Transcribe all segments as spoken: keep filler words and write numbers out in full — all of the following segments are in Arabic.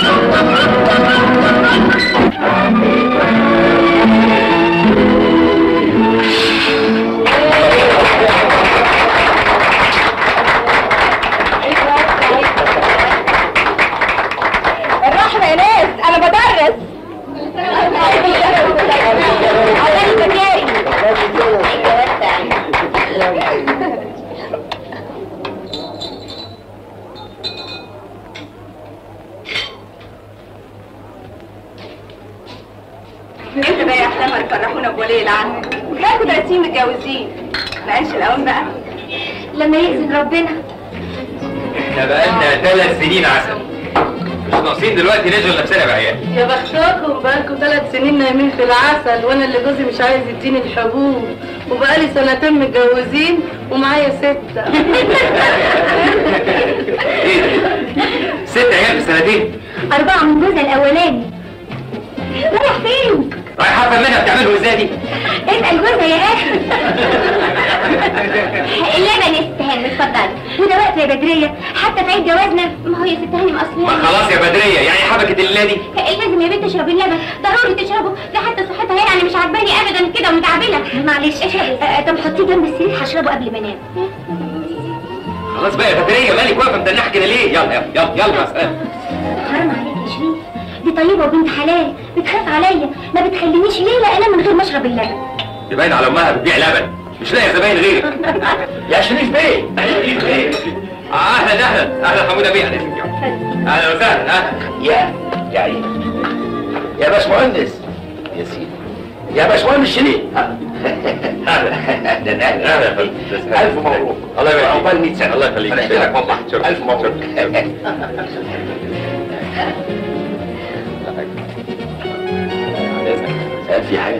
الرحمة يا ناس، أنا بدرس. عشان المكاري. انت بقى يا حمر فرحونا بولي العم، وكانوا ثلاثين متجوزين. ما قالش الاول بقى لما يأذن ربنا. احنا بقالنا ثلاث سنين عسل، مش ناقصين دلوقتي نشغل نفسنا بعيال. يا بختكم، بقالكم ثلاث سنين نايمين في العسل، وانا اللي جوزي مش عايز يديني الحبوب، وبقالي سنتين متجوزين ومعايا ستة. ايه ست عيال في سنتين؟ أربعة من جوزها الأولاني. رايح فين؟ رايح افهم منها بتعملوا ازاي دي؟ اسأل جوزها يا أخي. اللبن يستهان، اتفضلي. وده وقت يا بدرية، حتى في عيد جوازنا. ما هو يا ست هانم أصلا. ما خلاص يا بدرية، يعني حبكت الليلة دي؟ لازم يا بنت تشربي اللبن، ضروري تشربه، ده حتى صحتها هي يعني مش عاجباني أبدا كده ومتعبلة. معلش اشربي. طب حطيه جنب السرير، هشربه قبل ما أنام. خلاص بقى يا بدرية، مالك واقفة متنحة كده ليه؟ يلا يلا يلا يلا مع السلامة. حرام عليك يا شريف، دي طيبة وبنت حلال، بتخاف عليا، ما بتخلينيش ليلة أنام من غير ما أشرب اللبن. دي باين على أمها بتبيع لبن، مش لاقي زباين غيرك. يا شريف بيه، شريف بيه. أهلا أهلا أهلا حمودة بيه، أهلا وسهلا. أهلا يا يا عيني يا باشمهندس يا سيدي، يا باشمهندس شريف. اهلا اهلا اهلا اهلا. الف مبروك. الله يبارك فيك. عقبال مية سنه. الله يخليك. فرحتك والله. الف مبروك. في حاجه؟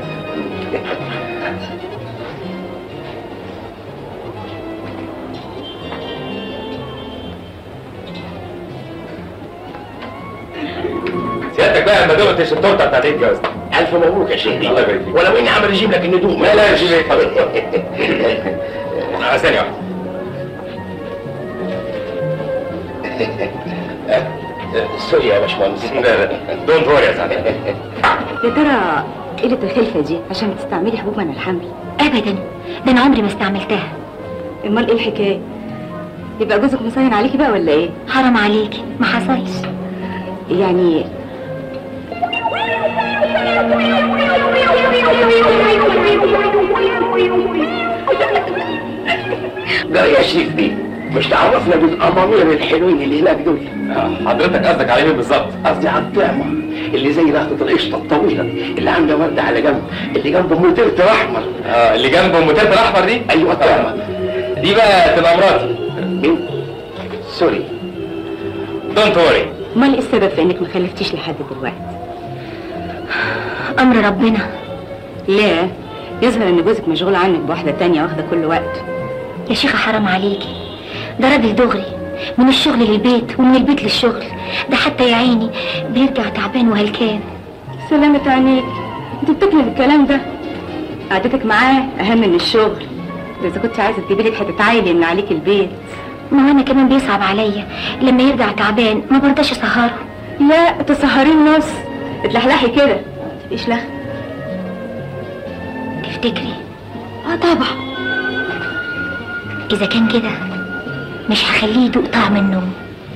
سيادتك بقى ما دقتش التورته بتاعت عيد جوازك. الف مبروك يا شيخ. الله يبارك فيك. ولو اني عمال اجيب لك الندوم. لا لا يا شيخ حضرتك. ثانية واحدة. سوري يا باشمهندس. لا لا دونت وري يا سعادة. يا ترى قلة الخلفة دي عشان تستعملي حبوب من الحمل؟ أبدا، ده أنا عمري ما استعملتها. امال ايه الحكاية؟ يبقى جوزك مصين عليكي بقى ولا ايه؟ حرام عليكي، ما حصلش. يعني لا يا شريف بيه، مش تعرفنا بالامامير الحلوين اللي هناك دول؟ حضرتك قصدك على مين بالظبط؟ قصدي على الطعمه اللي زي لقطه القشطه الطويله اللي عامله ورده على جنب، اللي جنبه موتيرتر احمر. اه اللي جنبه موتيرتر احمر دي؟ ايوه الطعمه دي بقى تبقى مراتي. مين؟ سوري. دونت وري. امال ايه السبب في انك ما خلفتيش لحد دلوقتي؟ أمر ربنا. لا، يظهر ان جوزك مشغول عنك بواحدة تانية واخدة كل وقت. يا شيخة حرام عليكي، ده راجل دغري، من الشغل للبيت ومن البيت للشغل، ده حتى يا عيني بيرجع تعبان وهلكان. سلامة عينيك، انت بتكلم الكلام ده؟ قعدتك معاه اهم من الشغل. اذا كنت عايزة تجيبي لك حتة عيل يملى عليك البيت. ما انا كمان بيصعب عليا لما يرجع تعبان، ما برضاش اسهره. لا تسهريه نص، اتلحلحي كده، متبقيش لخ. تفتكري؟ اه طبعا. اذا كان كده مش هخليه يدوق طعم النوم.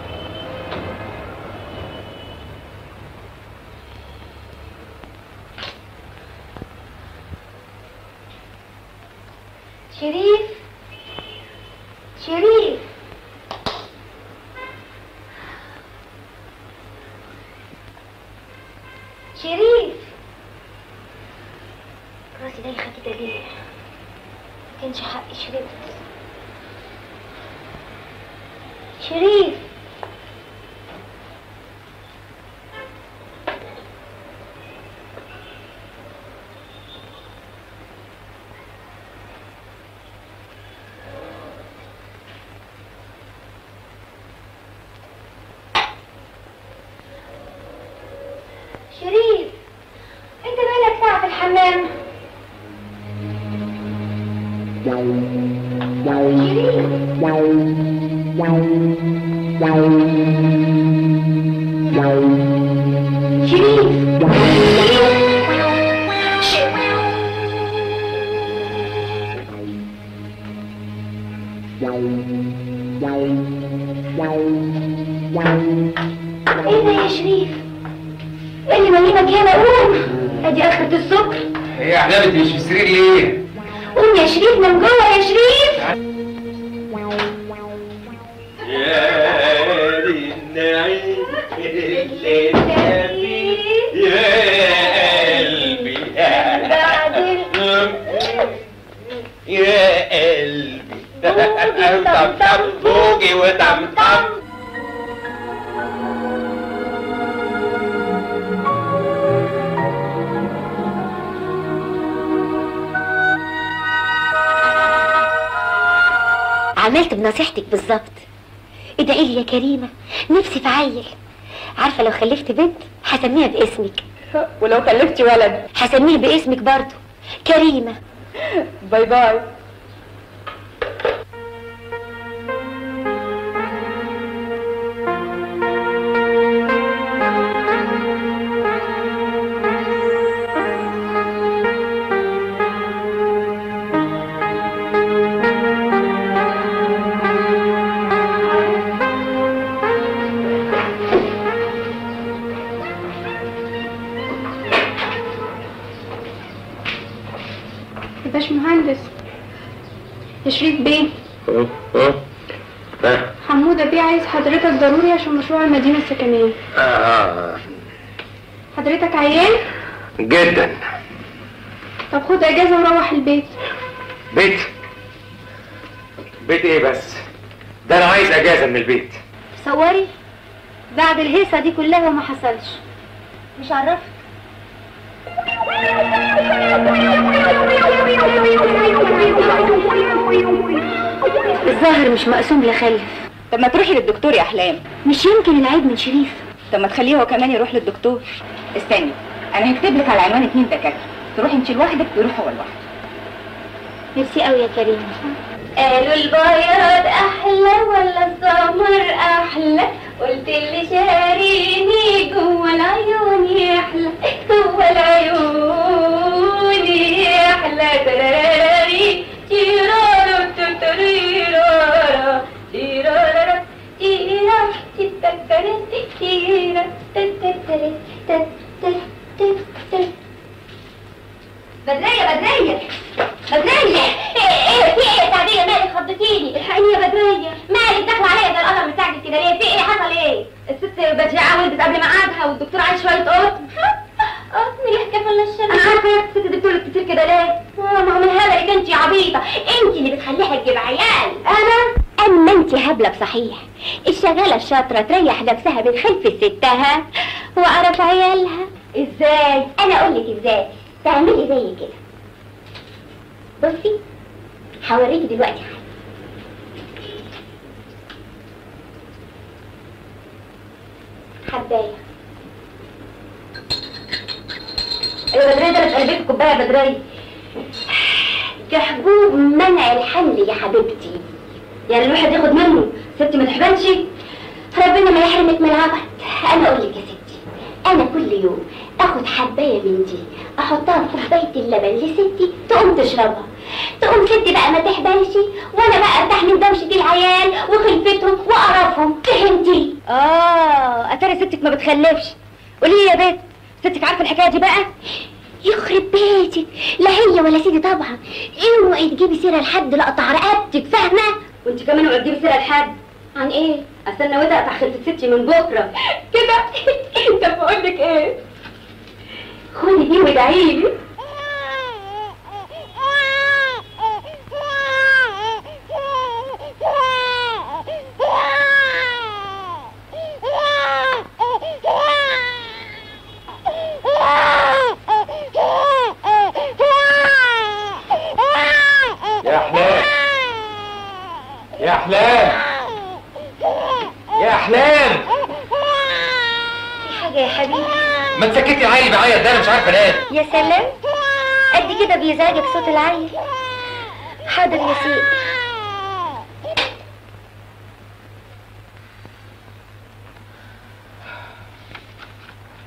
شريف شريف شريف، راسي دايخه كده ليه؟ ما كانش حقي شربت. شريف شريف، انت بقالك ساعة في الحمام. شريف ايه ده يا شريف؟ ايه اللي مالينك هنا؟ قوم، ادي اخرة السكر. هي يا احلام انت مش في السرير ليه؟ قوم يا شريف، نام جوه يا شريف. يا النعيم اللي نبي يا قلبي يا قلبي طم طم بوجي وطم طم. عملت بنصيحتك بالظبط. ادعي لي يا كريمه، نفسي في عيل. عارفه لو خلفت بنت هسميها باسمك، ولو خلفتي ولد هسميه باسمك برضه، كريمه. باي باي. باشمهندس يا شريف بيه، حمودة بيه عايز حضرتك ضروري عشان مشروع المدينة السكنية. اه حضرتك عيان؟ جدا. طب خد اجازة وروح البيت. بيت؟ بيت ايه بس؟ ده انا عايز اجازة من البيت. تصوري بعد الهيصة دي كلها وما حصلش. مش عرفت. الظاهر مش مقسوم لخلف. طب ما تروحي للدكتور يا احلام. مش يمكن العيب من شريف. طب ما تخليه هو كمان يروح للدكتور. استني، انا هكتب لك على عنوان اتنين دكاتره، تروحي انت لوحدك ويروح هو لوحده. ميرسي قوي يا كريم. قالوا البياض احلى ولا السمر احلى؟ قلت اللي شاريني جوه العيون يحلى، جوه العيون يحلى. تراراري تيرارا تتريرارا تيرارا تيرا تتكرت تيرا تتكرت تتكرت. بدرية بدرية بدرية، ايه ايه في ايه يا سعدية؟ مالك خضتيني؟ الحقيني يا بدرية. مالك داخلة عليا زي القمر مستعجل كده ليه؟ في ايه حصل ايه؟ الست بديعة ولدت قبل ميعادها والدكتور عايز شوية قط. قط مين يحكي ولا الشر؟ انا عارفة يا ست دي بتولد كتير كده ليه؟ اه ما هو من هبلك انت يا عبيطة، انت اللي بتخليها تجيب عيال. انا؟ اما انت هبلة بصحيح. الشغالة الشاطرة تريح نفسها بتخلف ستها وأعرف عيالها. ازاي؟ انا اقول لك ازاي. تعملي زي كده. بصي هوريكي دلوقتي حاجه. حبايه. ايوه بدريه، ده مش قلبك كوبايه يا بدريه. ده حبوب منع الحمل يا حبيبتي، يعني الواحد ياخد منه. ستي ما تحبنش، ربنا ما يحرمك من العبط. انا اقول لك يا ستي، انا كل يوم اخد حبايه من دي احطها في كوبايه اللبن لستي تقوم تشربها، تقوم ستي بقى ما تحبلش وانا بقى ارتاح من دوشه العيال وخلفتهم وقرفهم. فهمتي؟ اه اتاري ستك ما بتخلفش. قولي لي يا بنت، ستك عارفه الحكايه دي بقى؟ يخرب بيتك، لا هي ولا سيدي طبعا. اوعي تجيبي سيره لحد لاقطع رقبتك، فاهمه؟ وانت كمان اوعي تجيبي سيره لحد. عن ايه؟ استنى وده اقطع خلفه ستي من بكره كده. طب بقول لك ايه؟ خدي دي وادعيلي. يا احلام يا احلام يا احلام، في حاجه يا حبيبي؟ ما تسكتي عيل بعيط ده، انا مش عارفه انام. يا سلام، قد كده بيزعجك صوت العيل؟ حاضر يا سيدي.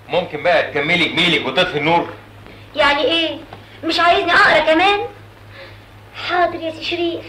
ممكن بقى تكملي جميلك وتطفي النور؟ يعني ايه؟ مش عايزني اقرا كمان؟ حاضر يا سي شريف.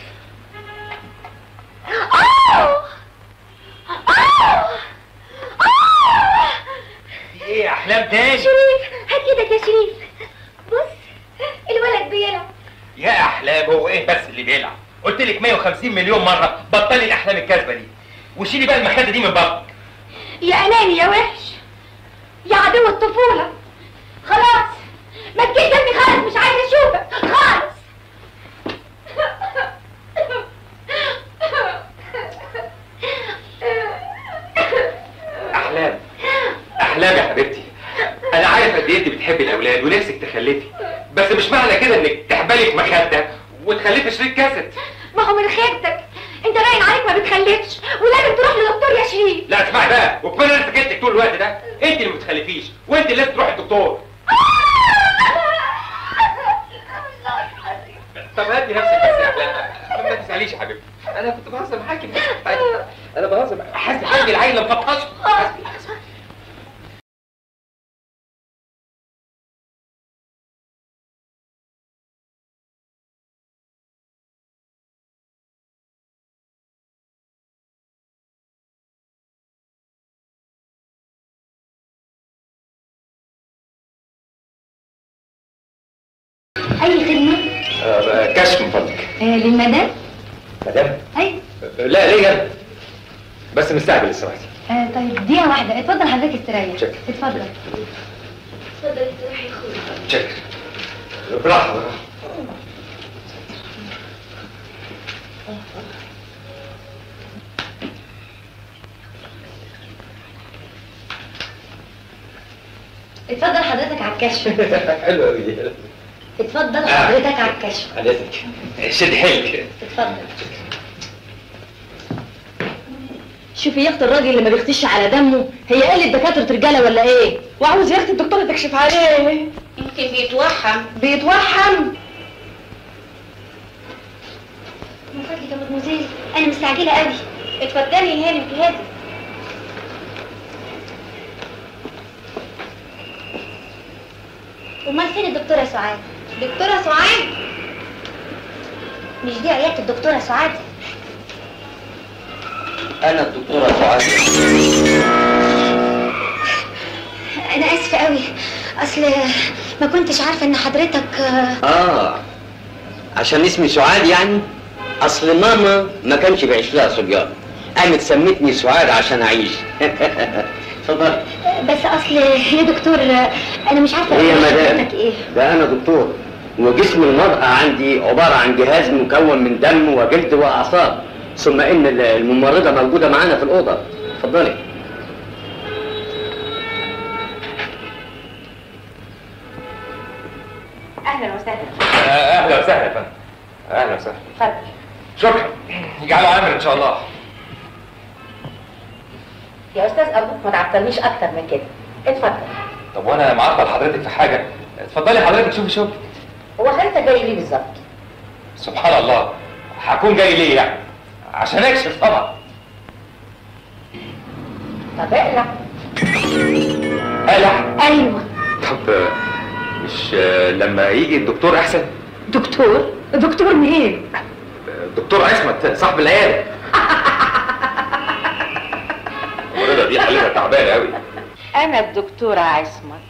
اوه اوه اوه ايه يا احلام تاني؟ شريف هات ايدك يا شريف. بص الولد بيلعب. يا احلام هو ايه بس اللي بيلعب؟ قلت لك مية وخمسين مليون مره بطلي الاحلام الكاذبه دي وشيلي بقى المخده دي من بطنك. يا اناني يا وحش يا عدو الطفوله. خلاص ما تجيش جنبي خالص، مش عايزه اشوفك خالص. احلام احلام يا حبيبتي، انا عارف قد ايه انت بتحبي الاولاد ونفسك تخلفي، بس مش معنى كده انك تحبلي في مخده وتخلفي شريك كاسد. ما هو من خيبتك، انت باين عليك ما بتخلفش ولازم تروح لدكتور يا شريف. لا اسمعي بقى، وكمان انا سكتك طول الوقت ده، انت اللي ما بتخلفيش وانت اللي لازم تروحي الدكتور. طب هدي نفسك بس يا احلام، ما تزعليش يا حبيبتي، انا كنت بهزر معاكي بس انا بهزر معاكي. حاسس حاجه العيله مفطشه. اي خدمه؟ آه كشف من فضلك. آه للمدام؟ مدام؟ ايوه. لا ليه انا؟ بس مستعجل الصراحه. آه طيب دقيقه واحده، اتفضل حضرتك استريح. شكرا. اتفضل اتفضل استريح يا اخويا. شكرا. براحه براحه. اتفضل حضرتك على الكشف. حلو قوي. اتفضل حضرتك على الكشف. على اذنك. شد حيلك. اتفضل. شوفي يا اختي الراجل اللي ما بيختش على دمه، هي قالت دكاتره رجاله ولا ايه؟ وعاوز يا اختي الدكتوره تكشف عليه. يمكن بيتوحم. بيتوحم. من فضلك يا مدموزيل انا مستعجله قوي. اتفضلي يا هانم في هادي. امال فين الدكتوره سعاد؟ دكتوره سعاد؟ مش دي عياده الدكتوره سعاد؟ انا الدكتوره سعاد. انا اسفه قوي، اصل ما كنتش عارفه ان حضرتك. اه عشان اسمي سعاد يعني؟ اصل ماما ما كانش بيعيش لها صبيان، قامت سمتني سعاد عشان اعيش. اتفضل. بس اصل يا دكتور انا مش عارفه ايه يا مدام؟ حضرتك ايه؟ ده انا دكتور، وجسم المرأة عندي عبارة عن جهاز مكون من دم وجلد واعصاب، ثم ان الممرضة موجودة معانا في الأوضة. اتفضلي. اهلا وسهلا. اهلا وسهلا يا فندم. اهلا وسهلا. اتفضل. شكرا. يجعله عامل ان شاء الله. يا استاذ ارجوك ما تعطلنيش اكتر من كده. اتفضل. طب وانا معطل حضرتك في حاجه؟ اتفضلي حضرتك شوفي شوفي. هو حضرتك جاي ليه بالظبط؟ سبحان الله، هكون جاي ليه يعني؟ عشان اكشف طبعا. طب اقلع. اقلع؟ ايوه. طب مش لما يجي الدكتور احسن؟ دكتور؟ دكتور مين؟ الدكتور عصمت صاحب العياده. المريضه دي حالتها تعبانه قوي. انا الدكتوره عصمت.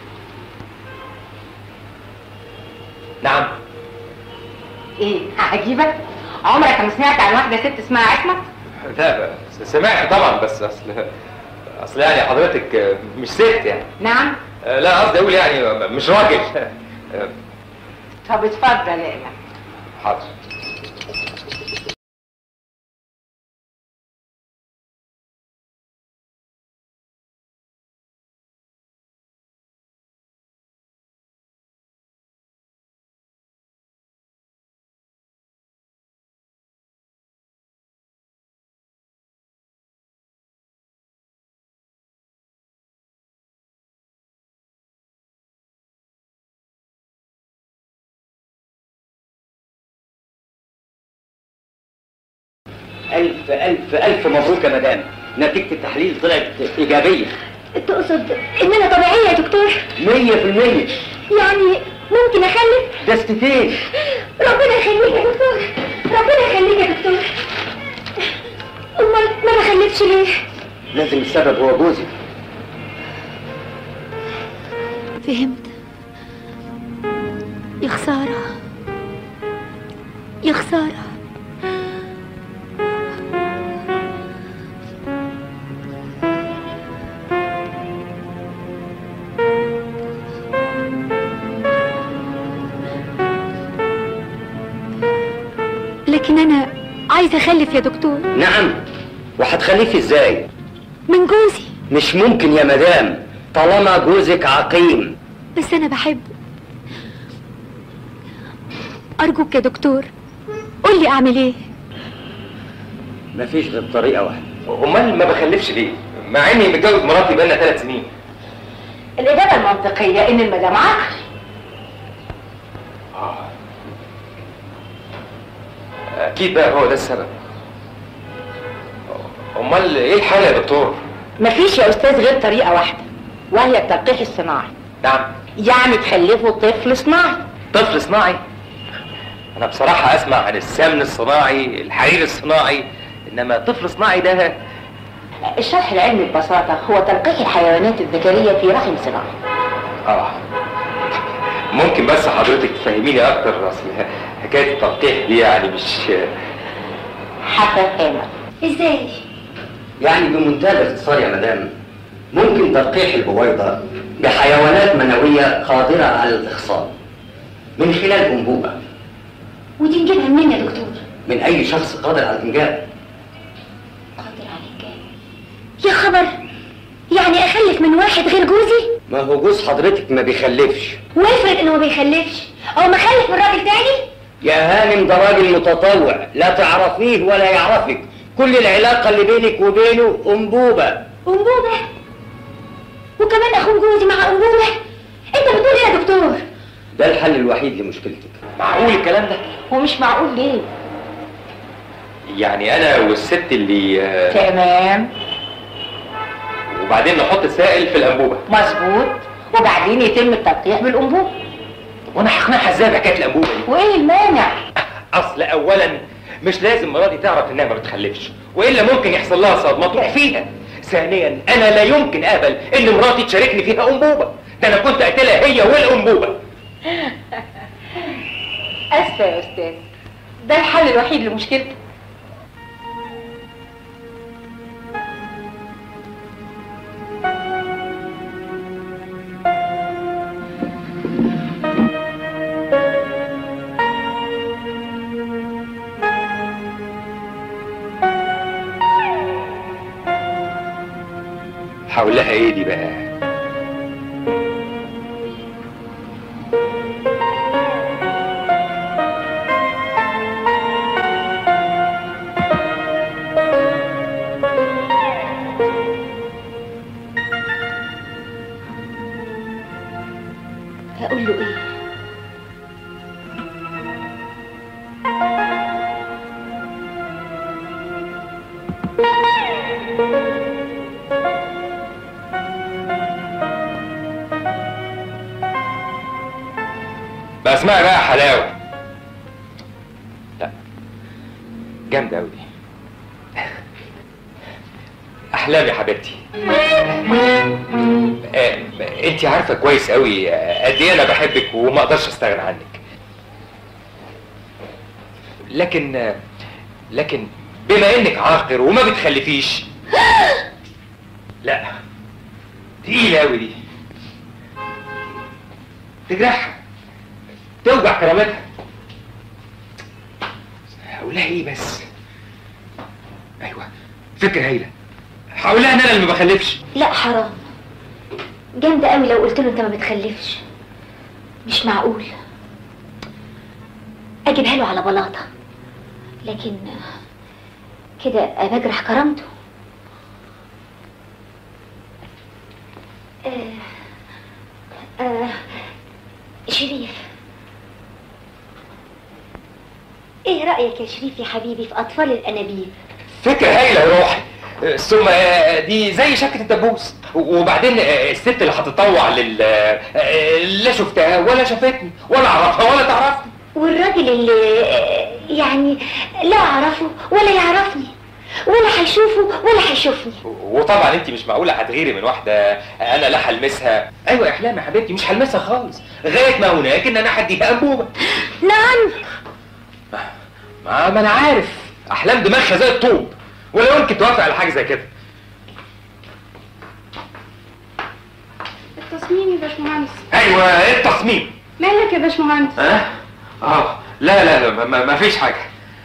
نعم. ايه عجيبك؟ عمرك ما سمعت عن واحده ست اسمها عصمت؟ لا سمعت طبعا، بس اصل اصل يعني حضرتك مش ست يعني. نعم. لا قصدي اقول يعني مش راجل. طب اتفضل اقلع. حاضر. ألف ألف ألف مبروك يا مدام، نتيجة التحليل طلعت إيجابية. تقصد ان انا طبيعيه مية في المية. يعني ممكن اخلف؟ دستتين. ربنا يخليك يا دكتور، ربنا يخليك يا دكتور. امال ما بخلفش ليه؟ لازم السبب هو جوزي. فهمت. يا خسارة يا خسارة. لكن أنا عايزة أخلف يا دكتور. نعم، وهتخلفي ازاي؟ من جوزي. مش ممكن يا مدام طالما جوزك عقيم. بس أنا بحبه. أرجوك يا دكتور قول لي أعمل إيه؟ مفيش غير طريقة واحدة. امال ما بخلفش ليه؟ مع اني متجوز مراتي بقالنا ثلاث سنين. الإجابة المنطقية إن المدام عقل. آه. اكيد بقى هو ده السبب. امال ايه الحل يا دكتور؟ مفيش يا أستاذ غير طريقة واحدة، وهي التلقيح الصناعي. نعم. يعني تخلفوا طفل صناعي. طفل صناعي؟ انا بصراحة اسمع عن السمن الصناعي، الحرير الصناعي، انما طفل صناعي ده. الشرح العلمي ببساطة هو تلقيح الحيوانات الذكرية في رحم صناعي. اه ممكن بس حضرتك تفهميني اكتر؟ اصل حكاية التلقيح دي يعني مش هفهمك. إزاي؟ يعني بمنتهى الاختصار يا مدام، ممكن تلقيح البويضة بحيوانات منوية قادرة على الإخصاب من خلال أنبوبة. ودي نجيبها منين يا دكتور؟ من أي شخص قادر على الإنجاب. قادر على الإنجاب؟ يا خبر، يعني أخلف من واحد غير جوزي؟ ما هو جوز حضرتك ما بيخلفش. وافرض إنه ما بيخلفش أو ما خلف من راجل تاني؟ يا هانم ده راجل متطوع، لا تعرفيه ولا يعرفك، كل العلاقة اللي بينك وبينه أنبوبة. أنبوبة؟ وكمان أخون جوزي مع أنبوبة؟ أنت بتقول إيه يا دكتور؟ ده الحل الوحيد لمشكلتك. معقول الكلام ده؟ ومش معقول ليه؟ يعني انا والست اللي تمام. وبعدين نحط السائل في الانبوبة. مظبوط. وبعدين يتم التلقيح بالأنبوبة. وانا هقنعها ازاي بحكاية الانبوبة دي؟ وإيه المانع؟ اصل اولا مش لازم مراتي تعرف انها ما بتخلفش، والا ممكن يحصل لها صدمة تروح فيها. ثانيا انا لا يمكن اقبل ان مراتي تشاركني فيها انبوبة، ده انا كنت اقتلها هي والانبوبة. أسفة يا أستاذ، ده الحل الوحيد لمشكلتك. هقول لها ايه دي بقى؟ هقول له إيه؟ بقى اسمعي بقى حلاوة. لا جامدة أوي دي. أحلام يا حبيبتي. آه، أنت عارفة كويس أوي قد إيه أنا بحبك وما أقدرش أستغنى عنك. لكن لكن بما إنك عاقر وما بتخلفيش. لا تقيلة أوي دي، تجرحها، توجع كرامتها. هقول لها ايه بس؟ ايوه فكرة هايلة، هقول لها ان انا اللي ما بخلفش. لا حرام، جامدة قوي لو قلت له انت ما بتخلفش. مش معقول اجيبها له على بلاطة، لكن كده بجرح كرامته. آه آه شريف، ايه رأيك يا شريف يا حبيبي في اطفال الانابيب؟ فكرة هايلة يا روحي. ثم دي زي شكة الدبوس، وبعدين الست اللي هتطوع لل لا شفتها ولا شافتني ولا اعرفها ولا تعرفني. والراجل اللي يعني لا اعرفه ولا يعرفني ولا هيشوفه ولا هيشوفني. وطبعا انت مش معقوله هتغيري من واحده انا لا هلمسها. ايوه يا احلام يا حبيبتي، مش هلمسها خالص لغايه ما هناك ان انا هديها انبوبه. نعم. ما, ما انا عارف احلام دماغها زي الطوب، ولا يمكن توافق على حاجه زي كده. التصميم يا باشمهندس. ايوه ايه التصميم؟ مالك يا باشمهندس؟ اه اه لا لا لا ما, ما فيش حاجه.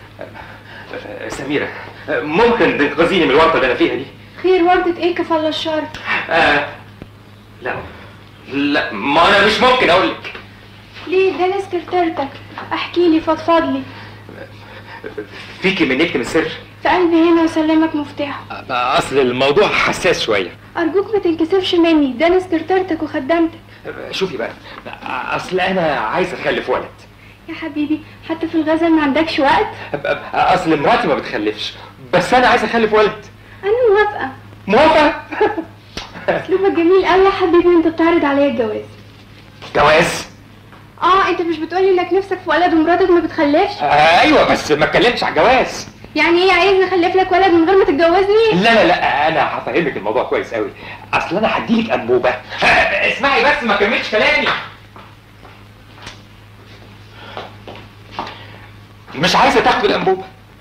سميره ممكن تنقذيني من الورطه اللي انا فيها دي؟ خير، ورطة ايه كفل الشر؟ آه لا لا ما انا مش ممكن اقول لك. ليه؟ ده انا سكرتيرتك، احكي لي، فضفض لي. فيكي من نكتم السر في قلبي هنا وسلمك مفتاحه. اصل الموضوع حساس شويه. ارجوك ما تنكسفش مني، ده انا سكرتيرتك وخدمتك. شوفي بقى، اصل انا عايز اخلف ولد. يا حبيبي حتى في الغزل ما عندكش وقت؟ اصل مراتي ما بتخلفش، بس انا عايز اخلف ولد. انا موافقه. موافقه؟ اسلوبك جميل قوي يا حبيبي، انت بتعرض عليا الجواز. جواز؟ اه انت مش بتقولي انك نفسك في ولد ومراتك ما بتخلفش؟ آه ايوه بس ما اتكلمتش على الجواز. يعني ايه عايز اخلف لك ولد من غير ما تتجوزني؟ لا لا لا انا هفهمك الموضوع كويس قوي. اصل انا هديلك انبوبه. اسمعي بس ما كملتش كلامي. مش عايزه تاخد الانبوبه.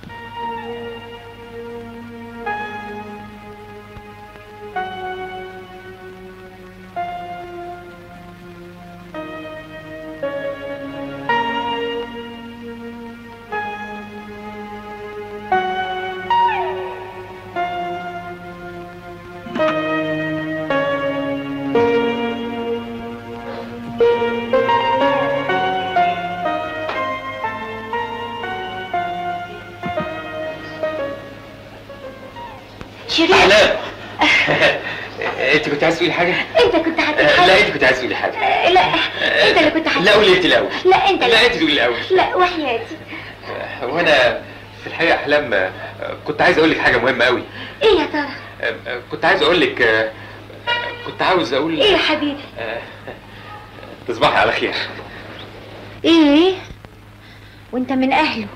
شيرين. انت كنت عايز تقولي حاجه؟ انت كنت هتقول حاجه؟ لا انت كنت عايز تقولي حاجه. لا انت اللي كنت هتقول. لا قولي انت الاول. لا انت لا انت تقولي الاول. لا وحياتي. وانا في الحقيقه احلام كنت عايز اقول لك حاجه مهمه قوي. ايه يا ترى؟ كنت عايز اقول لك، كنت عاوز اقول ايه يا حبيبي؟ تصبحي على خير. ايه وانت من اهله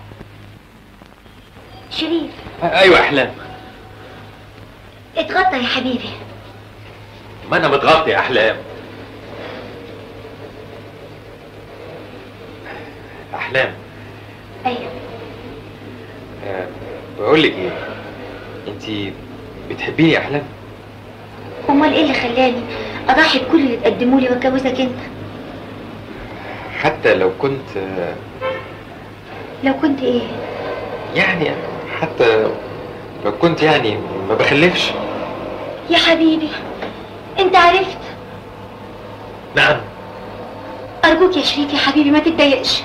شريف؟ ايوه احلام. اتغطى يا حبيبي. ما انا متغطي يا احلام. احلام. ايوه. أه بقول لك ايه، انت بتحبيني يا احلام؟ امال ايه اللي خلاني اضحي بكل اللي تقدمه لي واتجوزك انت؟ حتى لو كنت لو كنت ايه؟ يعني حتى لو كنت يعني ما بخلفش. يا حبيبي انت عرفت. نعم. ارجوك يا شريف يا حبيبي ما تتضايقش.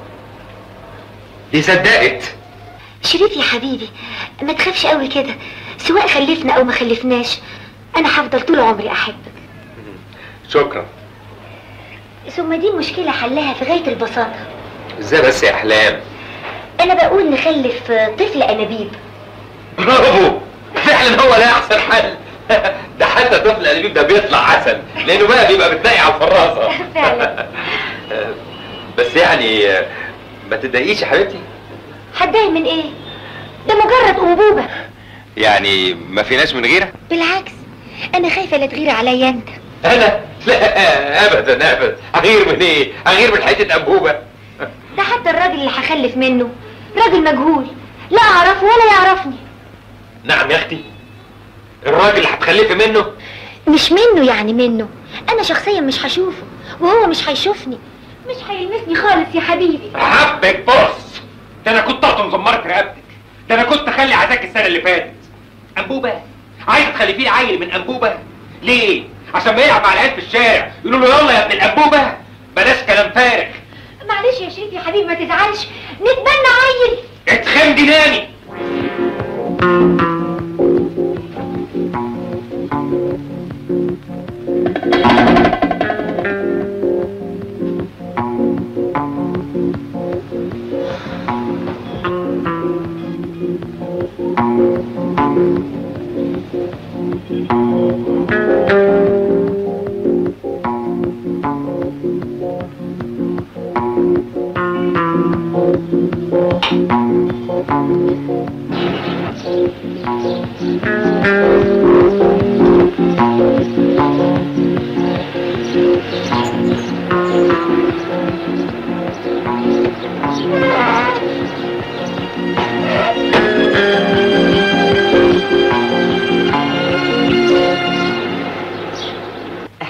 دي صدقت. شريف يا حبيبي ما تخافش قوي كده، سواء خلفنا او ما خلفناش انا هفضل طول عمري احبك. شكرا. ثم دي مشكلة حلها في غاية البساطة. ازاي بس يا احلام؟ انا بقول نخلف طفل انابيب. برافو، فعلا هو لا احسن حل. ده حتى طفل انابيب ده بيطلع عسل، لانه بقى بيبقى بتنقي على الفرازه. فعلا. بس يعني ما تتضايقيش يا حبيبتي. هتضايق من ايه؟ ده مجرد انبوبة. يعني ما فيناش من غيرها؟ بالعكس انا خايفة لا تغير عليا انت. انا؟ لا ابدا ابدا. اغير من ايه؟ اغير من حته انبوبه؟ ده حتى الراجل اللي هخلف منه راجل مجهول، لا اعرفه ولا يعرفني. نعم يا اختي، الراجل اللي هتخلفي منه مش منه يعني منه، انا شخصيا مش هشوفه وهو مش هيشوفني، مش هيلمسني خالص يا حبيبي. حبك بص، ده انا كنت اقطم زمارة رقبتك، ده انا كنت اخلي عزاك السنه اللي فاتت. انبوبه؟ عايزه تخلفي لي عيل من انبوبه؟ ليه؟ عشان ما يلعب مع العيال في الشارع يقولوا له يلا يا ابن الانبوبه؟ بلاش كلام فارغ. معلش يا شريف يا حبيبي ما تزعلش، نتبنى عيل. اتخم جناني.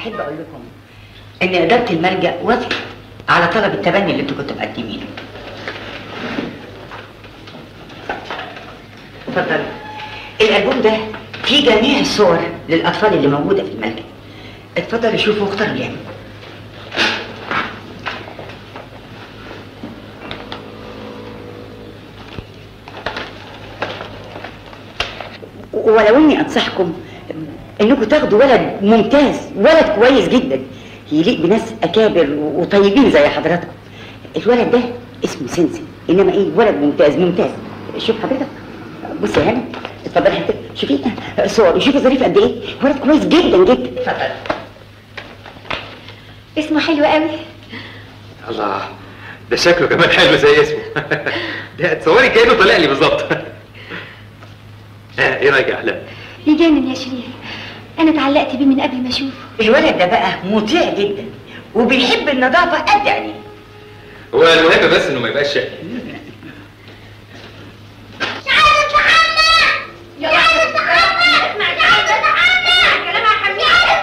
احب اقول لكم ان اداره الملجأ وافقت على طلب التبني اللي انتوا كنتوا مقدمينه. اتفضل. الالبوم ده فيه جميع الصور للاطفال اللي موجوده في الملجأ. اتفضلوا شوفوا واختاروا اللي يعجبكم. ولو اني انصحكم انكم تاخدوا ولد ممتاز، ولد كويس جدا يليق بناس اكابر وطيبين زي حضراتكم. الولد ده اسمه سنسن، انما ايه ولد ممتاز ممتاز. شوف حضرتك، بصي يا هانم، اتفضلي حضرتك شوفي صور، شوفي ظريف قد ايه، ولد كويس جدا جدا. اتفضلي. اسمه حلو قوي. الله، ده شكله كمان حلو زي اسمه. ده تصوري كانه طالع لي بالظبط. ايه رايك يا احلام؟ يجنن يا شريف، انا اتعلقت بيه من قبل ما اشوفه. الولد ده بقى مطيع جدا وبيحب النظافه قد عينيه. هو المهم بس انه ما يبقاش شقي. مش عايزه اتحمل. يا عايزه اتحمل. مش عايزه اتحمل. كلامها حميد.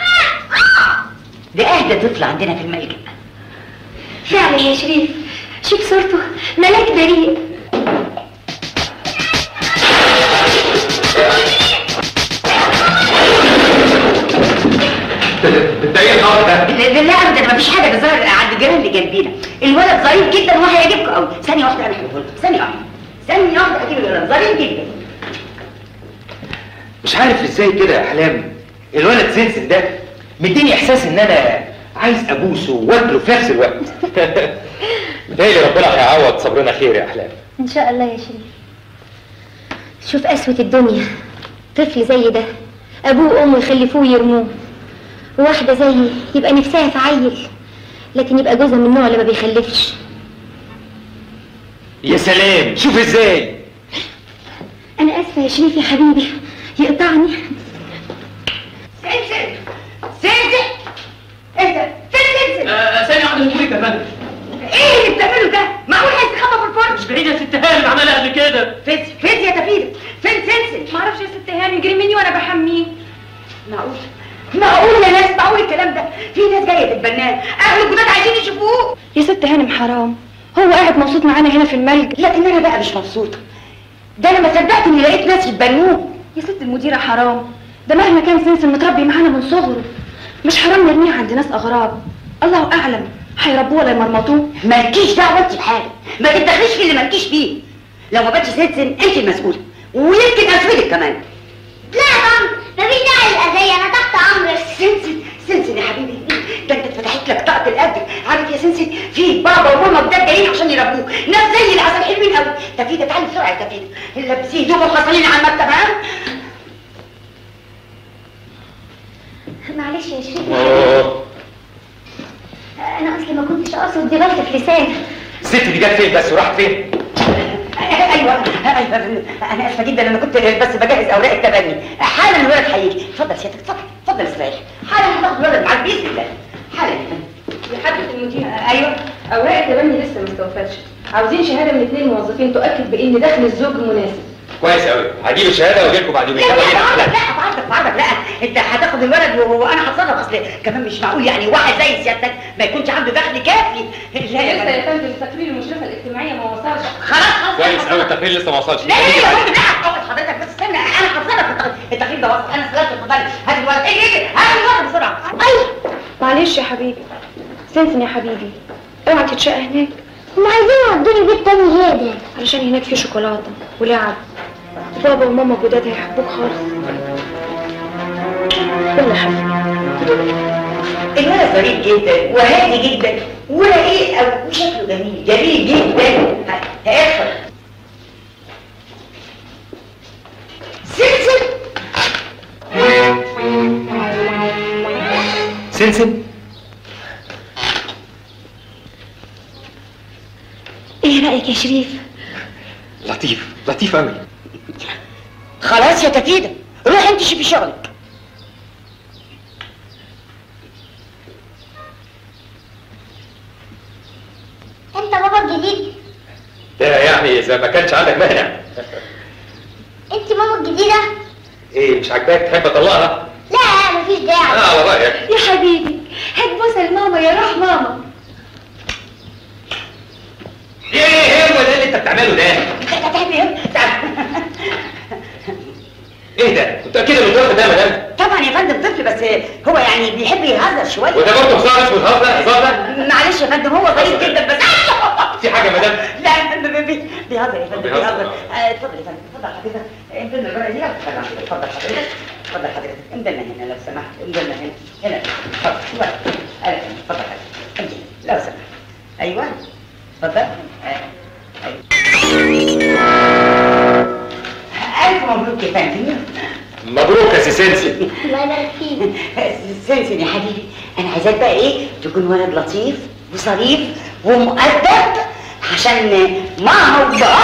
ده اهدى طفل عندنا في الملجأ. فعلا يا شريف، شوف صورته ملاك بريء. ده ايه الخبر ده؟ لا لا ابدا مفيش حاجه، ده ظاهر عند الجيران اللي جنبينا. الولد ظريف جدا وهيعجبكم قوي. ثانيه واحده انا هجيبه لكم، ثانيه واحده ثانيه واحده اجيب الولد ظريف جدا. مش عارف ازاي كده يا احلام الولد سنسن ده مديني احساس ان انا عايز ابوسه واكله في نفس الوقت. متهيألي ربنا هيعوض صبرنا خير يا احلام. ان شاء الله يا شريف. شوف قسوة الدنيا، طفل زي ده ابوه وامه يخلفوه ويرموه، وواحدة زيي يبقى نفسها في عيل لكن يبقى جوزها من النوع اللي ما بيخلفش. يا سلام، شوف ازاي. انا اسفة يا شريف يا حبيبي، يقطعني. سنسن سنسن انت فين سنسن؟ ثانية واحدة نقولك يا فندم. ايه اللي بتعمله ده؟ معقول عايز تخبى في الفرن؟ مش بعيد يا ست هانم، عملها قبل كده. فين فين يا تفيدة؟ فين سنسن؟ معرفش يا ست هانم، يجري مني وانا بحميه. معقول؟ معقول يا ناس؟ معقول الكلام ده؟ في ناس جايه تتبناه، اهل الجداد عايزين يشوفوه. يا ست هانم حرام، هو قاعد مبسوط معانا هنا في الملجأ. لكن انا بقى مش مبسوطه، ده انا ما صدقت اني لقيت ناس يتبنوه. يا ست المديرة حرام، ده مهما كان سنسن متربي معانا من صغره، مش حرام نرميه عند ناس اغراب. الله اعلم هيربوه ولا يمرمطوه. مالكيش دعوه انت بحاجه، ما تتدخليش في اللي مالكيش فيه. لو ما باتش سنسن انت المسؤوله، ويمكن اسودك كمان. لا يا طنط، مفيش داعي للأذية، أنا تحت أمرك. سنسن سنسن يا حبيبي، ده انت اتفتحت لك طاقه القدر. عارف يا سنسن، في بابا وماما جداد جايين عشان يربوه، ناس زي العسل حلوين قوي. تفيدة تعالي بسرعه يا تفيدة، لابسيه هدوم وحصلين على المكتب. ها معلش يا شريف، أنا أصلي ما كنتش أقصد، دي غلطة في لساني. الست دي جت فين بس وراحت فين؟ ايوه ايوه انا اسفه جدا، انا كنت بس بجهز اوراق التبني. حالا الولد هيجي. اتفضل سيادتك، اتفضل اتفضل استريح. حالا هتاخد الولد معاك باذن الله حالا. يا حضرة المدير، ايوه اوراق التبني لسه ما استوفتش، عاوزين شهاده من اثنين موظفين تؤكد بان دخل الزوج مناسب. كويس قوي، هجيب الشهاده واجي لكم بعد يومين. لا لا بعرضك، لا بعرضك بعرضك، لا انت هتاخد الولد وانا هتصرف. اصل كمان مش معقول يعني واحد زي سيادتك ما يكونش عنده دخل كافي. لسه يا فندم تقرير المشرفه الاجتماعيه ما وصلش. خلاص خلاص كويس قوي، التقرير لسه ما وصلش. لا لا لا لا اقعد حضرتك بس استنى، انا هتصرف. التقرير ده وصل، انا سالت. اتفضلي هات الولد، اجي اجي هات الولد بسرعه. ايوه معلش يا حبيبي، سنسن يا حبيبي، اوعى تتشقى هناك. هم عايزين يودوني بيت تاني هادي علشان هناك في شوكولاته ولعب، بابا وماما جداد هيحبوك خالص. يلا يا حبيبي. الولد ظريف جدا وهادي جدا ورقيق قوي وشكله جميل جميل جدا. هيدخل سنسن. سنسن، ايه رأيك يا شريف؟ لطيف لطيف قوي. خلاص يا تفيدة، روح انت شوفي شغلك. انت بابا الجديد؟ ده يعني اذا ما كانش عندك مانع. انت ماما الجديدة؟ ايه مش عاجباك؟ تحب اطلقها؟ لا مفيش داعي. انا على رايك. يا حبيبي هات بوسه لماما يا روح ماما. ايه ايه هو ده اللي انت بتعمله ده؟ تعالي ايه؟ تعالي. ايه ده؟ انت اكيد اللي ده يا مدام؟ طبعا يا فندم طفل، بس هو يعني بيحب يهزر شويه. وده برضه هزار اسمه هزار هزار ده؟ معلش يا فندم هو غريب جدا بس. في حاجه يا مدام؟ لا يا فندم بي- بيهزر يا فندم بيهزر. بيهزر. آه، اتفضل يا فندم، اتفضل حضرتك. انزل من بره دي. اتفضل حضرتك، اتفضل حضرتك. انزلنا هنا لو سمحت، انزلنا هنا هنا. اتفضل شويه. اهلا اتفضل حضرتك. انزل لو سمحت. ايوه اتفضل. آه، ايوه. ألف مبروك يا فندم. مبروك يا سي سنسي. الله يبارك فيك. سنسن يا حبيبي، انا عايزاك بقى ايه تكون ولد لطيف وظريف ومؤدب عشان ماما وبابا،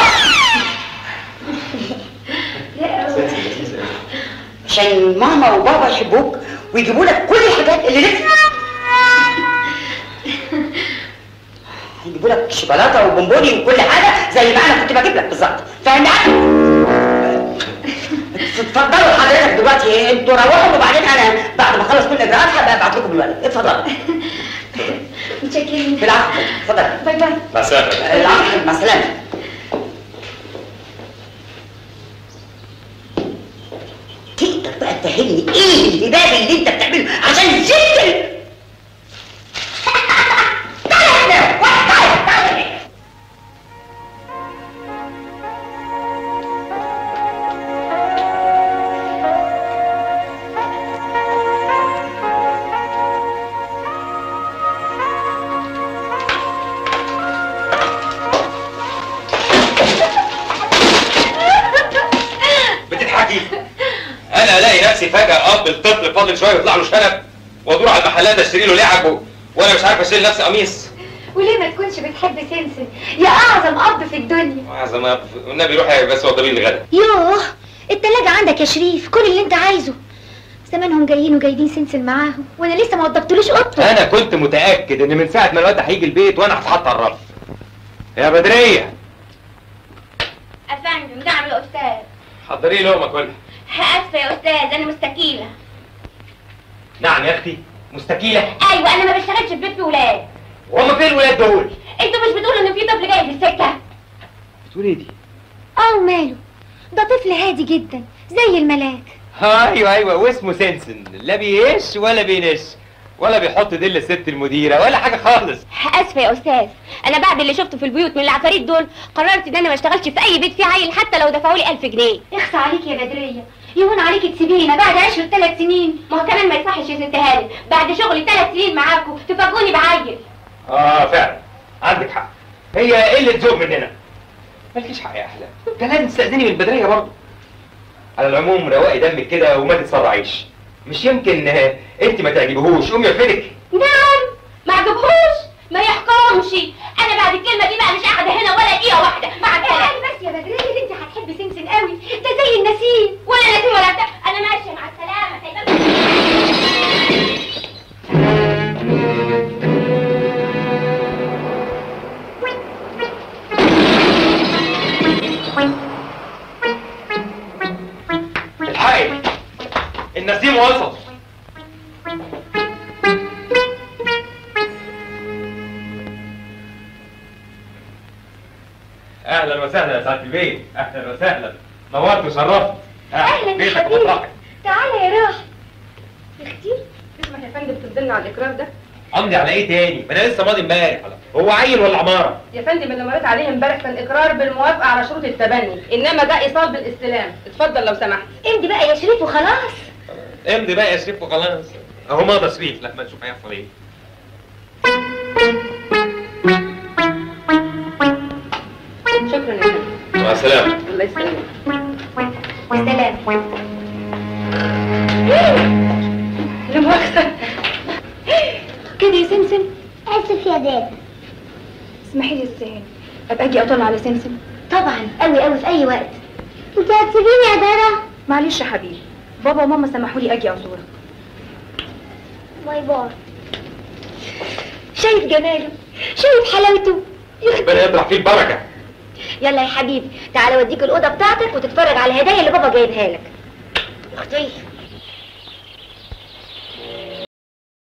عشان ماما وبابا يحبوك ويجيبوا لك كل الحاجات اللي نفسك. يجيبوا لك شوكولاته وبونبوني وكل حاجه زي ما انا كنت بجيب لك بالظبط، فاهمني؟ اتفضلوا حضرتك دلوقتي، انتوا روحوا وبعدين انا بعد ما اخلص كل الاجراءات هبقى ابعت لكم الولد. اتفضلوا. متشكرين. بالعفو، اتفضل. باي باي. مع السلامه. العفو، مع السلامه. تقدر بقى تفهمني ايه الهباب اللي انت بتعمله عشان زبل؟ تعالى هنا، تعالى تعالى هنا. بتضحكي؟ انا الاقي نفسي فجاه اب الطفل فاضل شويه يطلع له شنب وادور على المحلات اشتري له لعب و- وانا مش عارف اشيل نفسي قميص. وليه ما تكونش بتحب سمسم يا اعظم اب في الدنيا؟ اعظم اب والنبي روح بس وضبي لي الغدا. يوه التلاجة عندك يا شريف، كل اللي انت عايزه. زمانهم جايين وجايبين سمسم معاهم وانا لسه ما وضبتلوش اوضته. انا كنت متاكد ان من ساعه ما الواد هيجي البيت وانا هتحط على الرف. يا بدريه افندم نعم يا استاذ. حضري لي لقمه كلها. اسفه يا استاذ انا مستكيله. نعم يا اختي مستكيله. ايوه انا ما بشتغلش في بيت في ولاد. وهم فين الولاد دول؟ انتوا مش بتقولوا ان في طفل جاي في السكه؟ بتقول ايه دي؟ اه ماله، ده طفل هادي جدا زي الملاك. ايوه ايوه واسمه سنسن، لا بيهش ولا بينش ولا بيحط دل الست المديره ولا حاجه خالص. اسفه يا استاذ، انا بعد اللي شفته في البيوت من العفاريت دول قررت ان انا ما اشتغلش في اي بيت فيه عيل حتى لو دفعوا لي ألف جنيه. اخصى عليك يا بدريه، يهون عليكي تسيبينا بعد عشر ثلاث سنين. ما هو كمان ما يصحش يا ست هانم بعد شغلي ثلاث سنين معاكم تفاجئوني بعيل. اه فعلا عندك حق، هي قله ذوق مننا. مالكيش حق يا احلام، كان لازم تستاذني من البدريه برضه. على العموم روقي دمك كده وما تتسرعيش، مش يمكن آه، انت ما تعجبهوش قومي يرفدك. نعم ما عجبهوش ما يحكمش. انا بعد الكلمه دي بقى مش قاعده هنا ولا دقيقه واحده مع الكلام. بس يا بدريه اللي انت هتحبي سمسم قوي، ده زي النسيم ولا نسيم ولا بتاع. انا ماشيه مع السلامه. الحقي النسيم وصل. اهلا وسهلا يا سعاده البيت، اهلا وسهلا، نورت وشرفت. اهلا يا بيتك حبيبي، ومطرحك. تعالى يا روح. يا اختي تسمح يا فندم تدلنا على الاقرار ده؟ امضي على ايه تاني؟ ما انا لسه ماضي امبارح. هو عيل ولا عماره؟ يا فندم اللي مريت عليه امبارح كان اقرار بالموافقه على شروط التبني، انما ده ايصال بالاستلام. اتفضل لو سمحت. امضي بقى يا شريف وخلاص. امضي بقى يا شريف وخلاص. اهو ماضي شريف، لا ما نشوف هيحصل ايه. شكرا يا فندم. مع السلامه. الله يسلمك. سلام. لا مؤاخذه. كده يا سمسم. اسف يا دادا. اسمحي لي السهل، ابقى اجي اطل على سمسم؟ طبعا قوي قوي في اي وقت. انت هتسيبيني يا دادا؟ معلش يا حبيبي، بابا وماما سمحوا لي اجي ازورك. باي باي. شايف جماله، شايف حلاوته. ربنا يطرح فيه البركه. يلا يا حبيبي تعالى اوديك الاوضه بتاعتك وتتفرج على الهدايا اللي بابا جايبها لك. اختي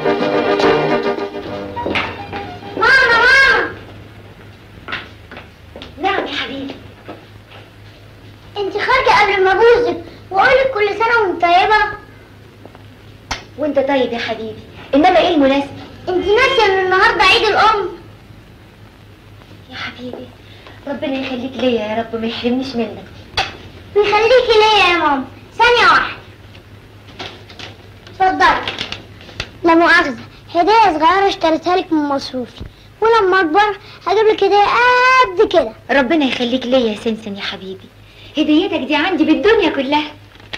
ماما ماما. نعم يا حبيبي. انت خارجه قبل ما ابوظك واقولك كل سنه وانت طيبه. وانت طيب يا حبيبي، انما ايه المناسبه؟ انت ناسيه ان النهارده عيد الام. يا حبيبي ربنا يخليك ليا يا رب، ما يحرمنيش منك. ويخليكي ليا يا ماما. ثانيه واحده. اتفضلي. لا مؤاخذه، هديه صغيره اشتريتها لك من مصروفي، ولما اكبر هجيب لك هديه قد كده. ربنا يخليك ليا يا سنسن يا حبيبي، هديتك دي عندي بالدنيا كلها.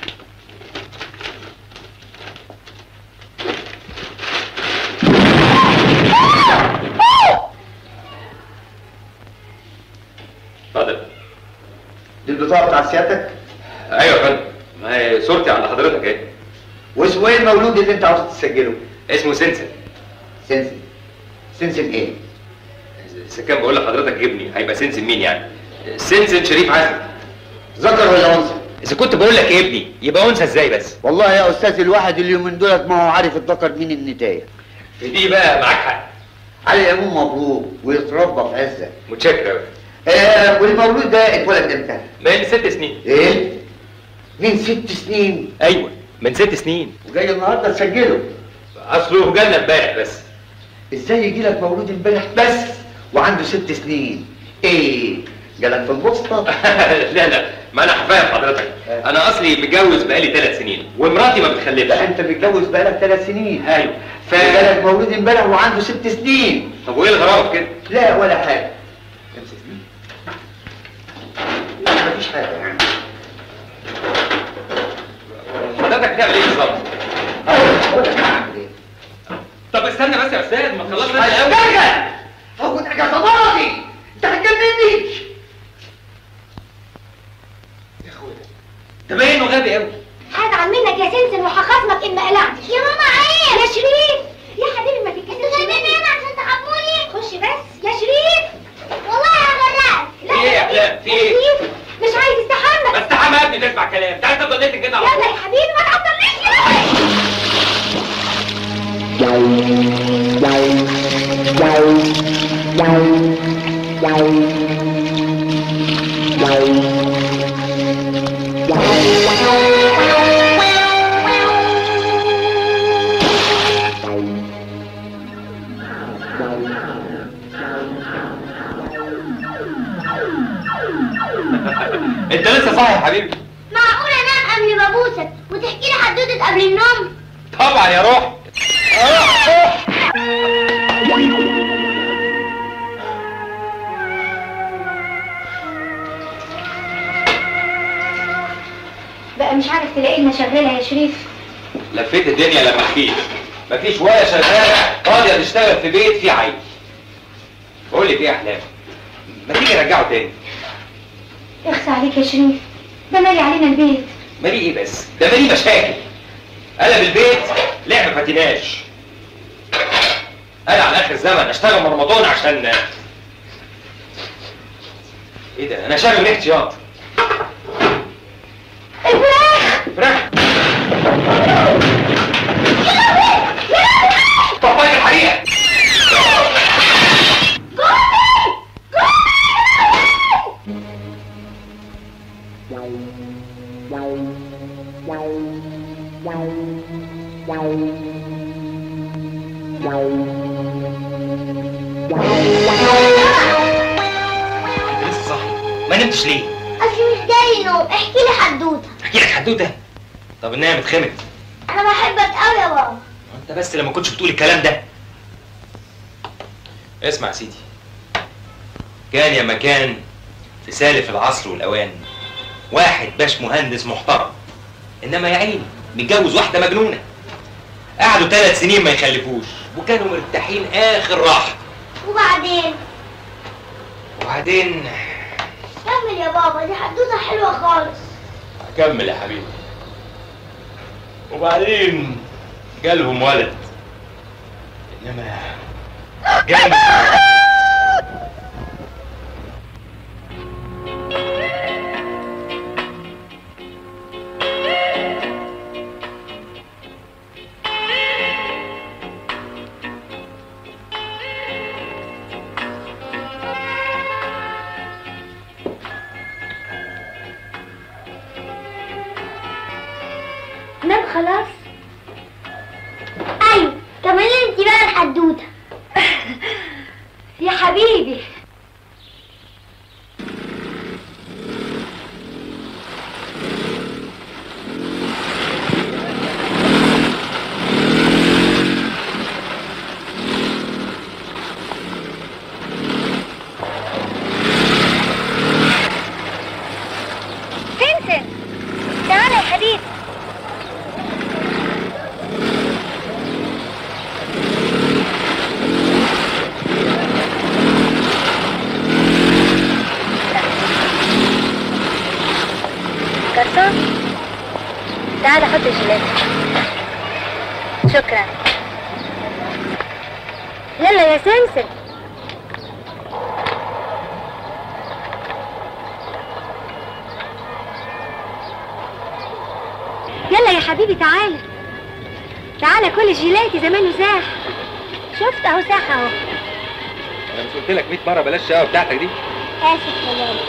اتفضل. دي البطاقه بتاعت سيادتك؟ ايوه يا فندم، ما هي صورتي عند حضرتك اهي. واسمه ايه المولود اللي انت عاوز تسجله؟ اسمه سنسن. سنسن. سنسن ايه؟ اذا كان بقول لحضرتك ابني هيبقى سنسن مين يعني؟ سنسن شريف عزمي. ذكر ولا انثى؟ اذا كنت بقول لك ابني يبقى انثى ازاي بس؟ والله يا استاذ الواحد اليومين دولت ما هو عارف الذكر مين النتايه. في دي بقى معاك حق. على العموم مبروك ويتربى في عزه. متشكر. آه والمولود ده اتولد امتى؟ من ست سنين. ايه؟ من ست سنين؟ ايوه من ست سنين. وجاي النهارده تسجله؟ اصله جالنا امبارح بس. ازاي يجي لك مولود امبارح بس وعنده ست سنين؟ ايه؟ جالك في البوسطه؟ لا لا، ما انا هفهم حضرتك. انا اصلي متجوز بقالي ثلاث سنين ومراتي ما بتخلفش. لا انت متجوز بقالك ثلاث سنين. ايوه. ف جالك مولود امبارح وعنده ست سنين. طب وايه الغرابه في كده؟ لا ولا حاجه. امسك دي. لا مفيش حاجه يعني. حضرتك بتعمل ايه بالظبط؟ اقول لك هعمل ايه؟ طب استنى بس يا استاذ ما تخلصش انت الاول. الاول. هاخد اجازه مرضي. انت هتجنني. يا اخويا ده باين انه غبي قوي. هزعل منك يا سنسن وهخصمك ان ما قلعتش. يا ماما عيب. يا شريف. يا حبيبي ما تتكلمش. تغنيني هنا عشان تحبوني. خش بس يا شريف. والله هغرقك. في ايه يا احلام؟ في ايه؟ شريف مش عايز يستحمى. بستحمى يا ابني تسمع كلام. تعالى تفضل ليه كده. يلا يا حبيبي ما تعطلنيش انت لسه صاحي يا حبيبي؟ معقول انام قبل ما ابوسك وتحكي لي حدوته قبل النوم؟ طبعا يا روح. بقى مش عارف تلاقي لنا شغاله يا شريف. لفيت الدنيا لما احكيش، مفيش ولا شغاله فاضيه تشتغل في بيت فيه عيل. بقول لك ايه يا احلام؟ ما تيجي نرجعه تاني. اخسى عليك يا شريف، ده مالي علينا البيت. مالي ايه بس؟ ده مالي مشاكل. قلب البيت لعبه فاتيناش. انا على اخر الزمن اشتغل من رمضان عشان ايه ده؟ انا شاغل ريحه شياط. الفراخ فراخ. طفايه الحريقه. انت لسه صاحي؟ ما نمتش ليه؟ اصلي مش جاي نوم. احكي لي حدوته. احكي لك حدوته؟ طب انها متخمت. انا بحبك قوي يا بابا. انت بس لما كنتش بتقول الكلام ده. اسمع يا سيدي، كان يا مكان في سالف العصر والاوان واحد باش مهندس محترم، انما يا عيني متجوز واحده مجنونه. قعدوا ثلاث سنين ما يخلفوش وكانوا مرتاحين اخر راحه. وبعدين؟ وبعدين كمل يا بابا، دي حدوته حلوه خالص. هكمل يا حبيبي. وبعدين جالهم ولد، انما جامد. هنام خلاص؟ ايوه كمان انت بقى الحدوته. يا حبيبي سنسن تعالى يا حبيبي. كرتون تعالى حط الجيلاتي. شكرا. يلا يا سنسن. يلا يا حبيبي تعالى تعالى كل الجيلاتي زمانه ساح. شفت اهو ساح اهو. انا مش قلت لك مية مره بلاش الشقه بتاعتك دي؟ اسف يا بابا.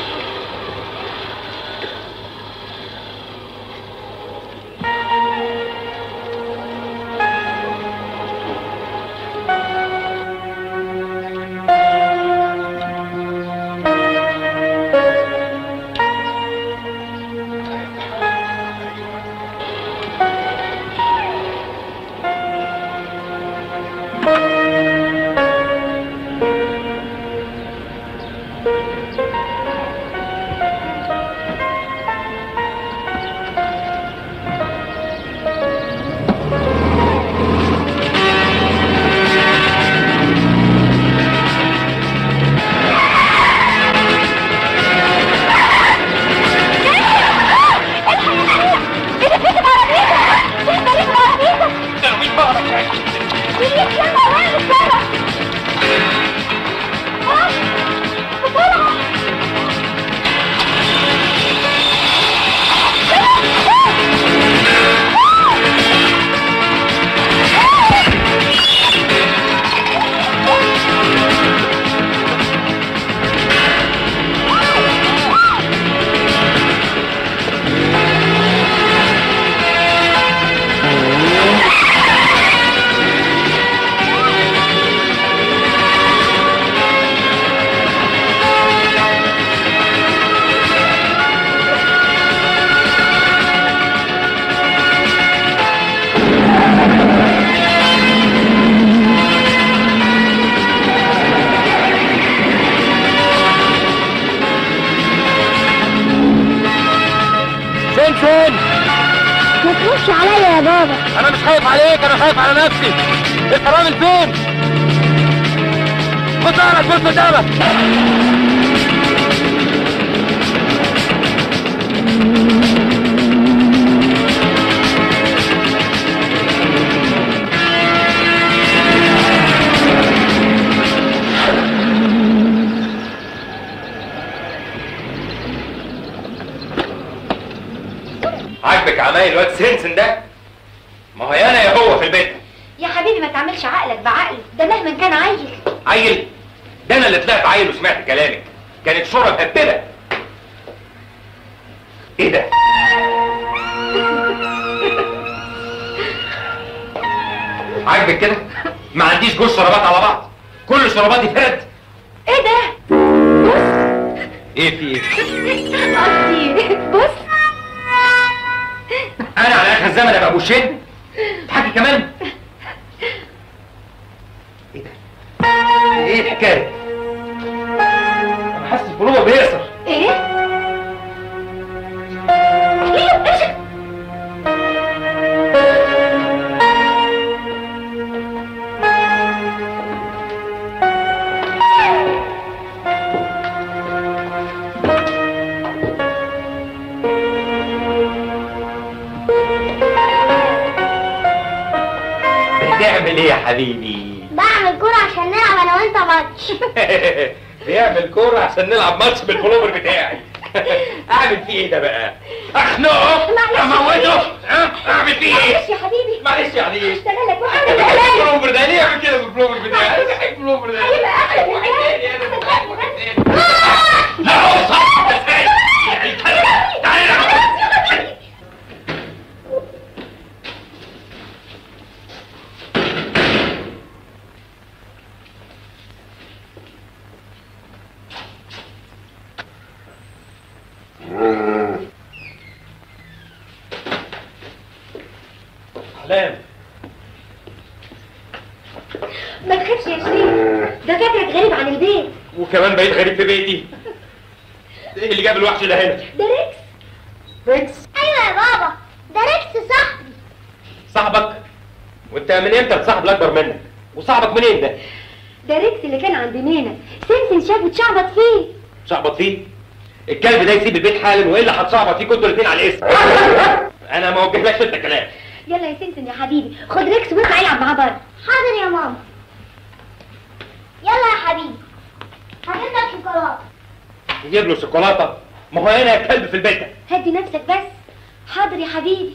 ما تخافش عليا يا بابا. انا مش خايف عليك، انا خايف على نفسي. الحرامي فين؟ خد بالك بص قدامك. عاجبك عمايل الواد سنسن ده؟ ما هو يا انا يا هو في البيت. يا حبيبي ما تعملش عقلك بعقله، ده مهما كان عيل. عيل؟ ده انا اللي طلعت عيل وسمعت كلامك. كانت شورى مهببه. ايه ده؟ عاجبك كده؟ ما عنديش جوز شرابات على بعض، كل شراباتي فرد. ايه ده؟ بص. ايه في ايه؟ قصدي بص. انا على اخر الزمن ابقى ابو شن؟ تضحكي كمان؟ ايه ده؟ ايه الحكايه؟ انا حاسس بلوبه بيقصر. ايه؟ ايه ايش؟ بتعمل ايه يا حبيبي؟ بعمل كورة عشان نلعب انا وانت ماتش. بيعمل كورة عشان نلعب ماتش بالبلوفر بتاعي. اعمل فيه ايه ده بقى؟ اخنقه؟ اموته؟ اعمل فيه ايه؟ معلش يا حبيبي. معلش يعني ايه؟ اشتغلك وحاجة البلوفر ده ليه اعمل كده بالبلوفر بتاعي؟ انا بحب البلوفر ده. هيبقى احلى من واحد تاني انا بحب واحد تاني. لا هو صح ازاي؟ تعالى احلام. ما تخافش يا شريف، ده فاكرك غريب عن البيت. وكمان بقيت غريب في بيتي. ايه اللي جاب الوحش ده هنا؟ ده ريكس. ريكس؟ ايوه يا بابا، ده ريكس صاحبي. صاحبك؟ وانت من امتى بتصاحب الاكبر منك؟ وصاحبك منين ده؟ ده ريكس اللي كان عند مينا، سمسم شافه اتشعبط فيه. شعبط فيه؟ الكلب ده يسيب البيت حالا والا هتشعبط فيكوا انتوا الاثنين على الاسم. انا ما وجهلكش انت كلام. يلا يا سمسم يا حبيبي، خد ريكس واطلع العب معاه بره. حاضر يا ماما. يلا يا حبيبي، هجيب لك شوكولاته. تجيب له شوكولاته؟ ما هو هنا كلب في البيت. هدي نفسك بس. حاضر يا حبيبي.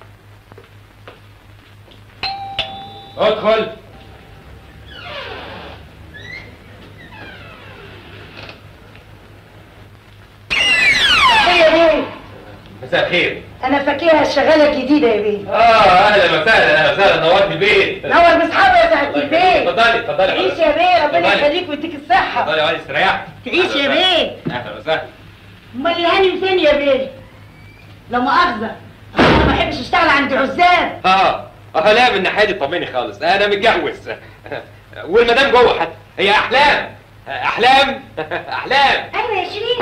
ادخل. يا بيه، مساء الخير. انا فاكرها الشغاله الجديده يا بيه. اه اهلا وسهلا، اهلا وسهلا، نورت البيت. نور باصحابي يا سعاده البيه. اتفضلي اتفضلي. تعيش يا بيه، ربنا اتفضلي. يخليك ويديك الصحه. اتفضلي يا ولد استريحي. تعيش يا بيه. اهلا وسهلا. امال الهاني فين يا بيه؟ لا مؤاخذه، انا ما بحبش اشتغل عند عزاب. اه اه لا من ناحيتي طمني خالص، انا متجوز والمدام جوه حتى. هي احلام احلام احلام. ايوه يا شريف.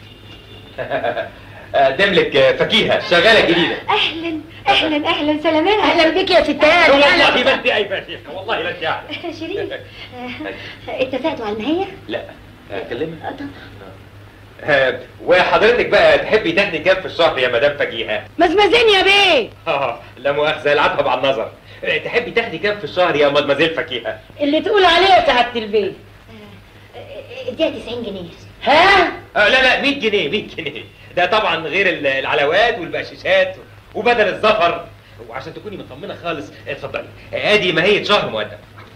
دملك فكيهه شغاله جديده. اهلا اهلا اهلا، سلامات. اهلا بيك يا ستات. والله ما انت اي فشيخه، والله ما انت يعني. شريف، اتفقتوا على النهايه؟ لا كلمها. آه، وحضرتك بقى تحبي تاخدي كام في الشهر يا مدام فكيهه؟ مزمزين يا بيه. اه لا مؤاخذه، العبها بعد النظر. آه، تحبي تاخدي كام في الشهر يا مدمزيل فكيهه؟ اللي تقول عليه يا سعاده البيه. اديها تسعين جنيه. ها؟ آه لا لا مية جنيه مية جنيه، ده طبعا غير ال- العلاوات والبقشيشات وبدل الزفر، وعشان تكوني مطمنه خالص اتفضلي، ادي ماهيه شهر مقدم.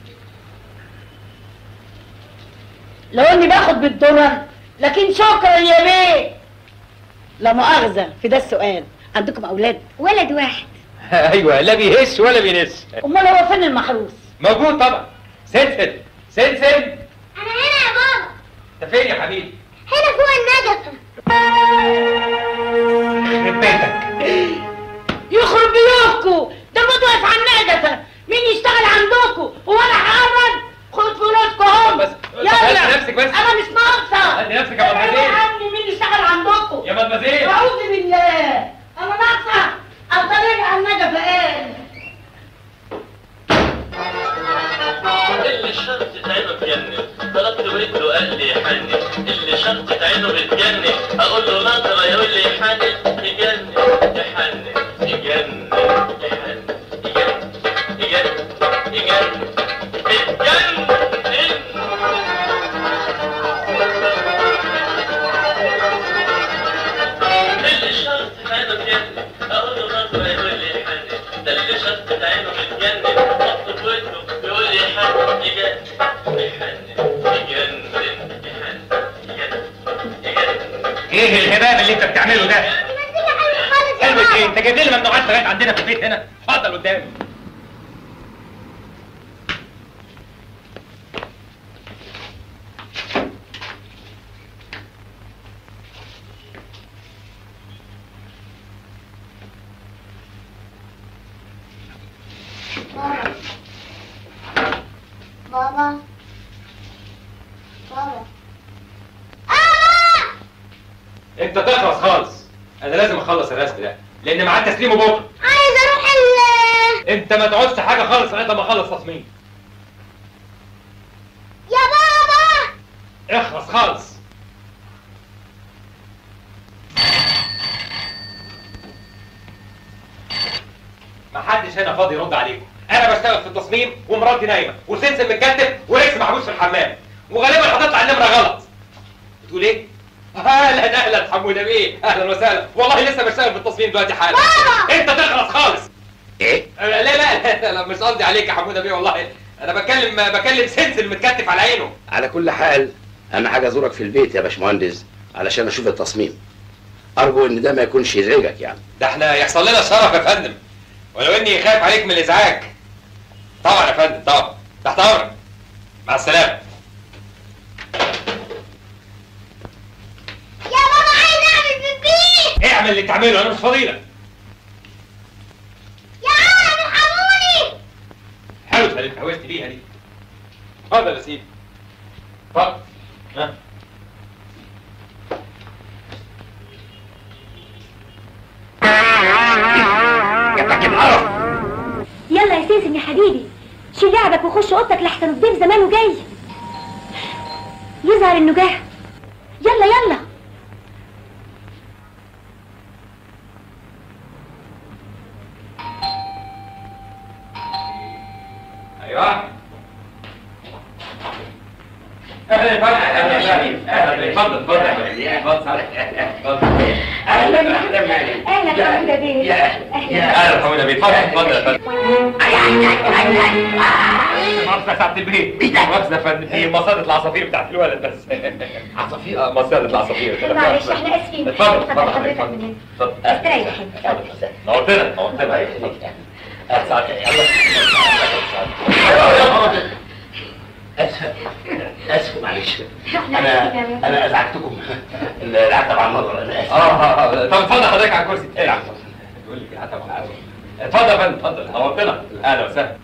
لو اني باخد بالدولار، لكن شكرا يا بيه. لا مؤاخذه في ده السؤال، عندكم اولاد؟ ولد واحد. ايوه، لا بيهش ولا بينس. امال هو فين المحروس؟ موجود طبعا. سلسل سلسل. انا هنا يا بابا. انت فين يا حبيبي؟ هنا فوق النجفه. يخرب بيتك. يخرب بيوتكم، ده مضيف على النجفه. مين يشتغل عندكم؟ هو انا هقرب؟ خد فلوسكم اهو. بس يلا. هدي نفسك بس. انا مش ناقصه. هدي نفسك يا مدمزيل. عني مين يشتغل عندكم؟ يا مدمزيل. اعوذ بالله، انا ناقصه. الطريق على النجفه ايه؟ اللي شرطة عينه تجنن، طلبت ودنه قال لي حنن، اللي شرطة عينه بتجنن، اقول له نظرة يقول لي حنن، يجنن يحنن يجنن يحنن يجنن يجنن يجنن اللي شرطة عينه تجنن، اقول له نظرة يقول لي حنن، ده اللي شرطة عينه بتجنن، طلبت ودنه يقول لي حنن يجنن يحنن يجنن يحنن يجنن يجنن. ايه الهباب اللي انت بتعمله ده؟ المزيكا حلوه خالص يا كلمة ايه؟ بابا. انت جايب لي ممنوعات لغايه عندنا في البيت هنا؟ اتفضل قدامي. بابا بابا انت تخلص خالص، انا لازم اخلص الرسم ده لان معاه تسليمه بكره. عايز اروح ال انت ما تقعدش حاجه خالص لغايه ما اخلص تصميم. يا بابا. اخلص خالص. ما حدش هنا فاضي يرد عليكم، انا بشتغل في التصميم ومراتي نايمه وسلسل متكتف وريكس محبوس في الحمام، وغالبا هتطلع النمره غلط. بتقول ايه؟ اهلا اهلا حموده بيه، اهلا وسهلا، والله لسه بشتغل في التصميم دلوقتي حالا. بابا. انت تخلص خالص. ايه؟ لا لا لا, لا مش قصدي عليك يا حموده بيه، والله انا بتكلم بكلم سلسل متكتف على عينه. على كل حال انا حاجه ازورك في البيت يا باشمهندس علشان اشوف التصميم. ارجو ان ده ما يكونش يزعجك يعني. ده احنا يحصل لنا شرف يا فندم، ولو اني خايف عليك من الازعاج. طبعا يا فندم طبعا، تحت امرك. مع السلامه. يا بابا عايز اعمل بيبي. اعمل اللي تعمله، انا مش فاضيلك. يا عم حمود. اتهوست بيها دي. اتفضل يا سيدي. اتفضل. ها. جاتك القرف. يلا يا سيسم يا حبيبي، شيل لعبك وخش اوضتك لحسن الضيف زمانه جاي. يظهر انه جه. يلا يلا. ايوه. اهلا اتفضل. اهلا اتفضل اتفضل اتفضل. اهلا اهلا مالك. اهلا حموده بيه. اهلا حموده بيه. اتفضل اتفضل يا فندم. مؤاخذة يا سعادة البيه. مؤاخذة يا فندم، دي مصادة العصافير بتاعت الولد بس. عصافير؟ اه مصادة العصافير. معلش احنا اسفين. اتفضل اتفضل حضرتك اتفضل. من اتفضل. هنا. استريح. نورتنا نورتنا. سعادة اسف اسف معلش. انا انا ازعجتكم. العتب على النظر. انا اسف. اه طب اتفضل حضرتك على الكرسي بتاعك. بيقول لك العتب على النظر. اتفضل يا فندم اتفضل. نورتنا. اهلا وسهلا.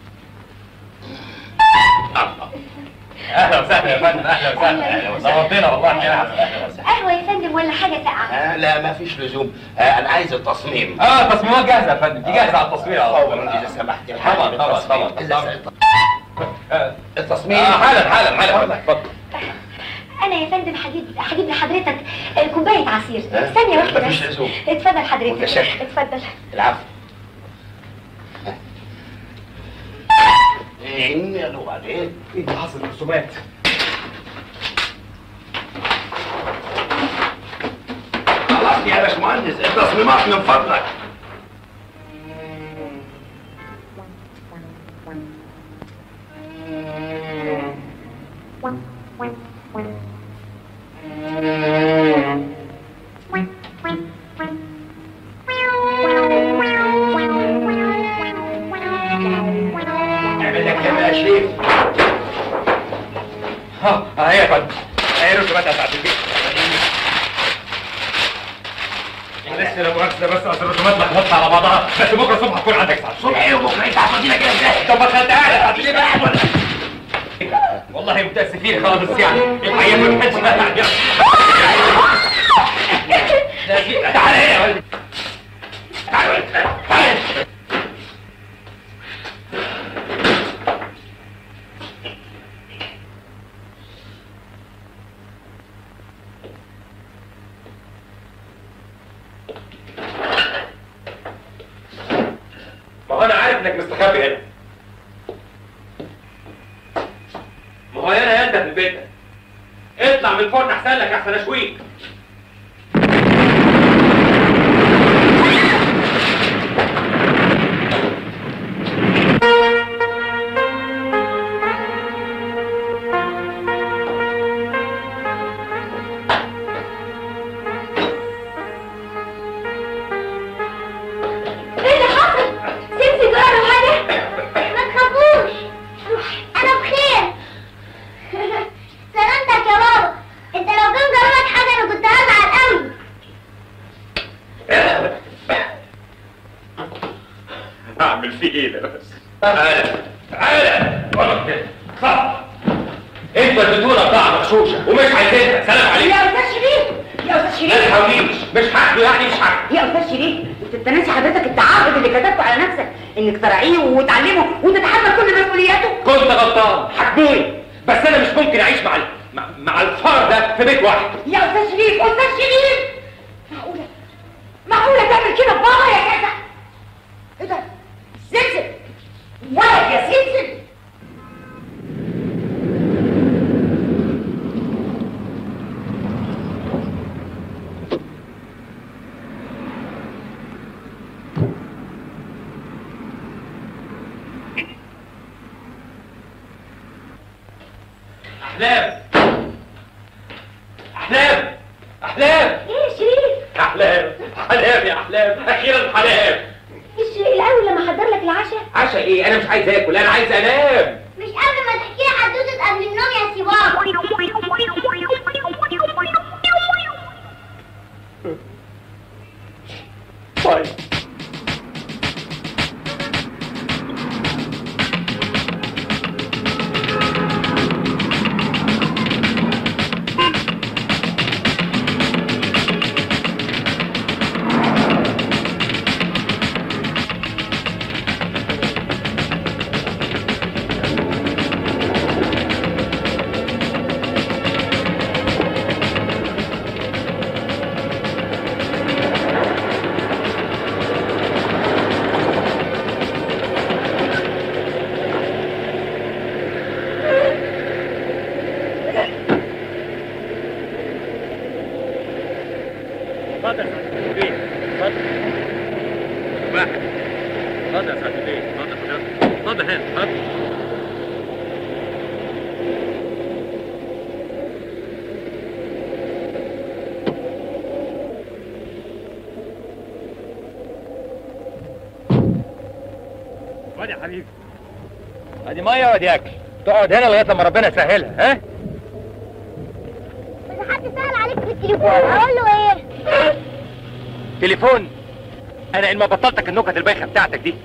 اهلا وسهلا يا فندم. اهلا وسهلا. اهلا وسهلا. نورتنا والله. اهلا وسهلا. قهوه يا فندم ولا حاجه ساقعه؟ آه لا ما فيش لزوم. آه انا عايز التصميم. اه تصميمات جاهزه يا فندم. دي جاهزه على التصوير على طول. اذا سمحت. طبعا طبعا طبعا طبعا. التصميم. اه حالا حالا حالا. اتفضل. انا يا فندم هجيب هجيب لحضرتك كوبايه عصير. ثانيه واحده مفيش بس. لزوم. اتفضل حضرتك. متشكر. اتفضل. العفو. ايه وبعدين؟ ايه اللي حصل رسومات؟ خلاص يا باشمهندس التصميمات من فضلك. اعمل لك كام يا شريف؟ ها اهي يا فندم. اهي رسومات يا سعادة البيه. معلش لا مؤاخذة بس اصل الرسومات متحطة على بعضها، بس بكره الصبح هتكون عندك سعادة. صبح ايه وبكره انت هتودينا كده ازاي؟ طب ما خدتها لي سعادة البيه بقى ولا؟ والله متأسفين خالص يعني. الحقيقة ما كانش بقى يعني. تعالى هنا يا ولد. تعالى يا ولد. تعالى. ما هو انا عارف انك مستخبي هنا. ما هو انا انت في البيت ده. اطلع من الفرن احسن لك احسن اشويك. اعمل فيه ايه ده بس؟ تعالى تعالى ورا كده. صح. انت البتونه بتاع مغشوشه ومش عايزينها. سلام عليكم. يا استاذ شريف يا استاذ ما شريف تحاوليش. مش حقه يعني مش حقه. يا استاذ شريف انت ناسي حضرتك التعاقد اللي كتبته على نفسك انك تراعيه وتعلمه وتتحمل كل مسؤولياته. كنت غلطان حكموني، بس انا مش ممكن اعيش مع مع, مع الفار ده في بيت واحد. يا استاذ شريف استاذ شريف معقوله معقوله تعمل كده بابا يا جدع؟ ايه ده؟ سلسل ولد يا سلسل. احلام احلام احلام. ايه يا شريف؟ احلام احلام يا احلام. اخيرا احلام. مش الاول لما احضر لك العشاء؟ عشاء ايه؟ انا مش عايز اكل، انا عايز انام. مش قبل ما تحكي لي حدوته قبل النوم يا سيباب. طيب اتفضل يا سعاده البيه، اتفضل. واحد. اتفضل يا سعاده البيه، اتفضل حضرتك. اتفضل هنا، اتفضل. خد يا حبيبي. ادي ميه وادي اكل. تقعد هنا لغايه لما ربنا يسهلها، ها؟ بس حد سأل عليك في التليفون، اقول له ايه؟ تليفون؟ انا ان ما بطلتك النكت البايخه بتاعتك دي.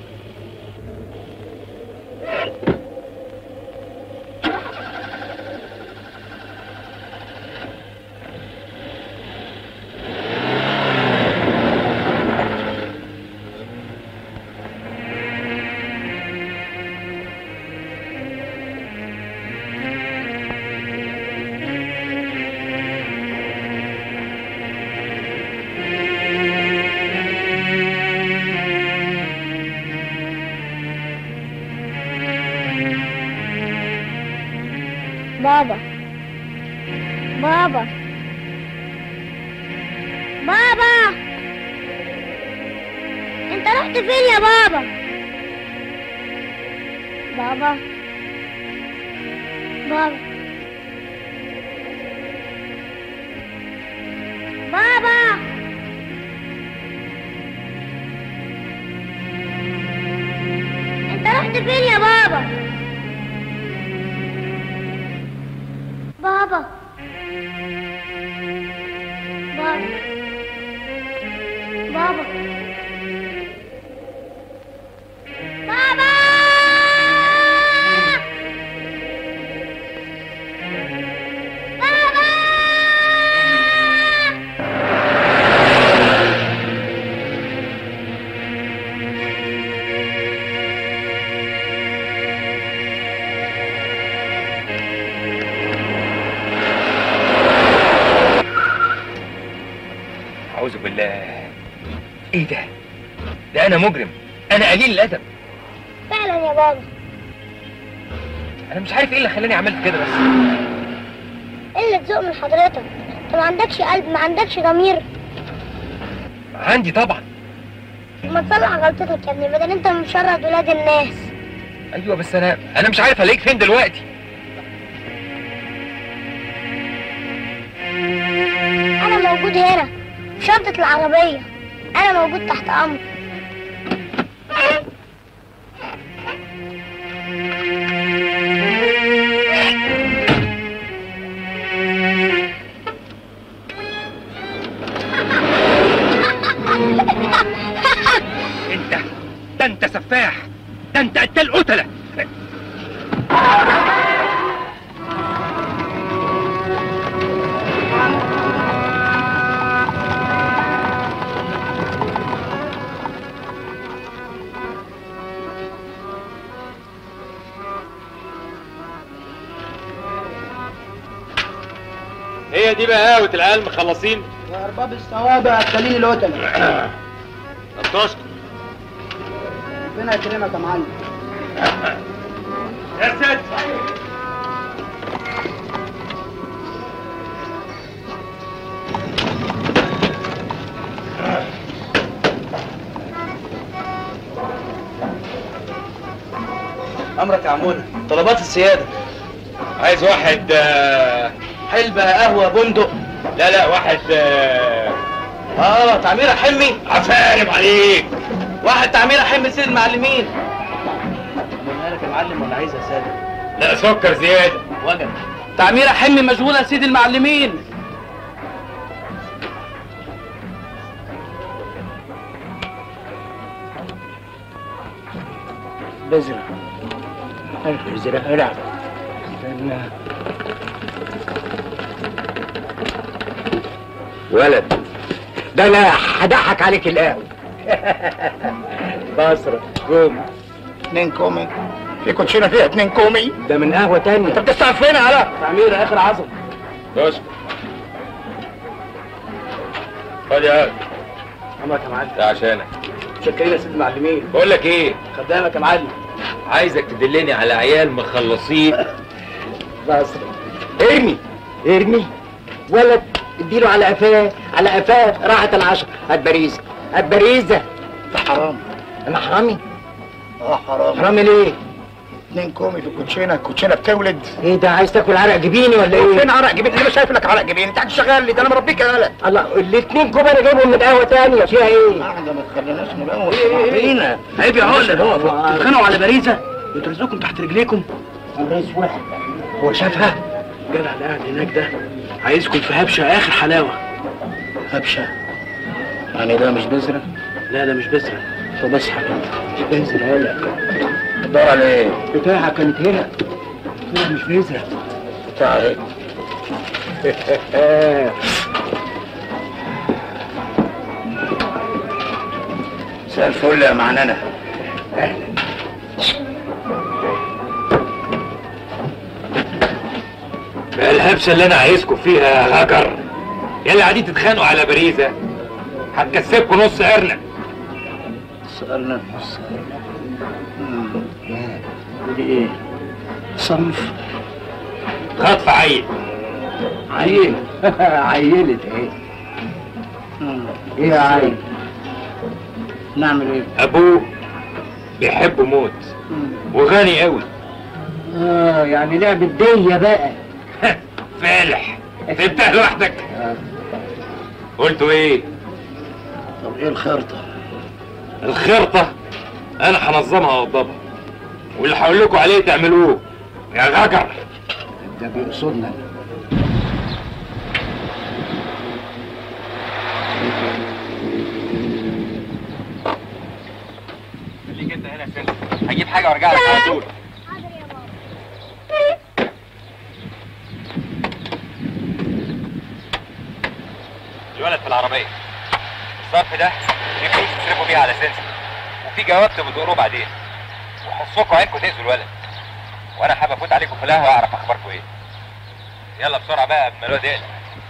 بابا بابا بابا انت رحت فين يا بابا؟ بابا بابا بابا انت رحت فين يا بابا؟ بابا بابا بابا بابا أعوذ بالله. إيه ده؟ ده أنا مجرم، أنا قليل الأدب. فعلا يا بابا. أنا مش عارف إيه اللي خلاني عملت كده بس. قلة ذوق من حضرتك، أنت ما عندكش قلب، ما عندكش ضمير. عندي طبعا. ما تصلح غلطتك يا ابني بدل أنت مشرد ولاد الناس. أيوه بس أنا أنا مش عارف ألاقيك فين دلوقتي. أنا موجود هنا في شنطة العربية، أنا موجود تحت أمرك. انت ده انت سفاح، ده انت قتال قتلة. هي دي بقى قهوة العيال مخلصين يا ارباب الصوابع الدليل القتله. طب تشكر. ربنا يكرمك يا معلم. يا سيد امرك يا عمونا. طلبات السياده. عايز واحد آه حلبة قهوة بندق. لا لا واحد اه, آه تعميرة حمي. عفارم عليك. واحد تعميرة حمي سيد المعلمين. عملنا لك يا معلم ولا عايزها سادة؟ لا سكر زيادة. وجب. تعميرة حمي مشغولة سيد المعلمين. بزرع بزرع العب. استنى ولد ده انا هضحك عليك القهوة. بصرة كومي. اتنين كومي. في كوتشينة فيها اتنين كومي. ده من قهوة تانية. انت بتستعف فين على تعميرة اخر عظم. بص خد يا امرك يا معلم. ده عشانك. متشكرين يا سيد المعلمين. بقول لك ايه؟ خدامك يا معلم. عايزك تدلني على عيال مخلصين. بصرة. ارمي ارمي ولد اديله على قفاه على قفاه راحت العشرة. هات باريزة هات باريزة. ده حرام. انا حرامي؟ اه حرام. حرامي ليه؟ اتنين كومي في الكوتشينه، الكوتشينه بتولد. ايه ده عايز تاكل عرق جبيني ولا ايه؟ فين عرق جبيني؟ انا مش شايف لك عرق جبيني، انت هتشتغل لي؟ ده انا مربيك يا ولد. الله الاتنين كوب انا جايبهم من قهوه تانية فيها ايه؟ ده ما تخليناش نبوظ فينا. عيب يا عقل. تتخانقوا على باريزه وترزقكم تحت رجليكم. باريز واحد هو شافها؟ الجدع اللي قاعد هناك ده عايزكم في هبشه اخر حلاوه. هبشه؟ يعني ده مش بذره؟ لا ده مش بذره. طب اسحب انت. بذره يالا. بتدور على ايه؟ بتاعها كانت هنا. لا مش بذره. بتاع ايه؟ مساء الفل يا معننة. اهلا. الهبشه اللي انا عايزكم فيها يا هجر يا اللي قاعدين تتخانقوا على باريزه هتكسبكم نص ارنب. نص ارنب؟ نص ارنب. دي ايه؟ صنف خطف عيل. عيل؟ عيلت ايه؟ ايه يا عيل؟ نعمل ايه؟ ابوه بيحبه موت وغني قوي. اه يعني لعبة دية بقى. فالح فهمتها لوحدك. قلتوا ايه؟ طب ايه الخرطة؟ الخرطة انا هنظمها واوضبها واللي هقول لكم عليه تعملوه يا غجر. ده بيقصدنا. خليك انت هنا يا سيدي، هجيب حاجة وارجع لك على طول. الولد في العربية. الظرف ده في فلوس تصرفوا بيها على سنسي وفي جواب تبقوا بعدين وحصوكوا عينكم تأذوا الولد وانا حابب افوت عليكم في القهوة اعرف اخباركم ايه. يلا بسرعة بقى قبل ما الواد يقلق.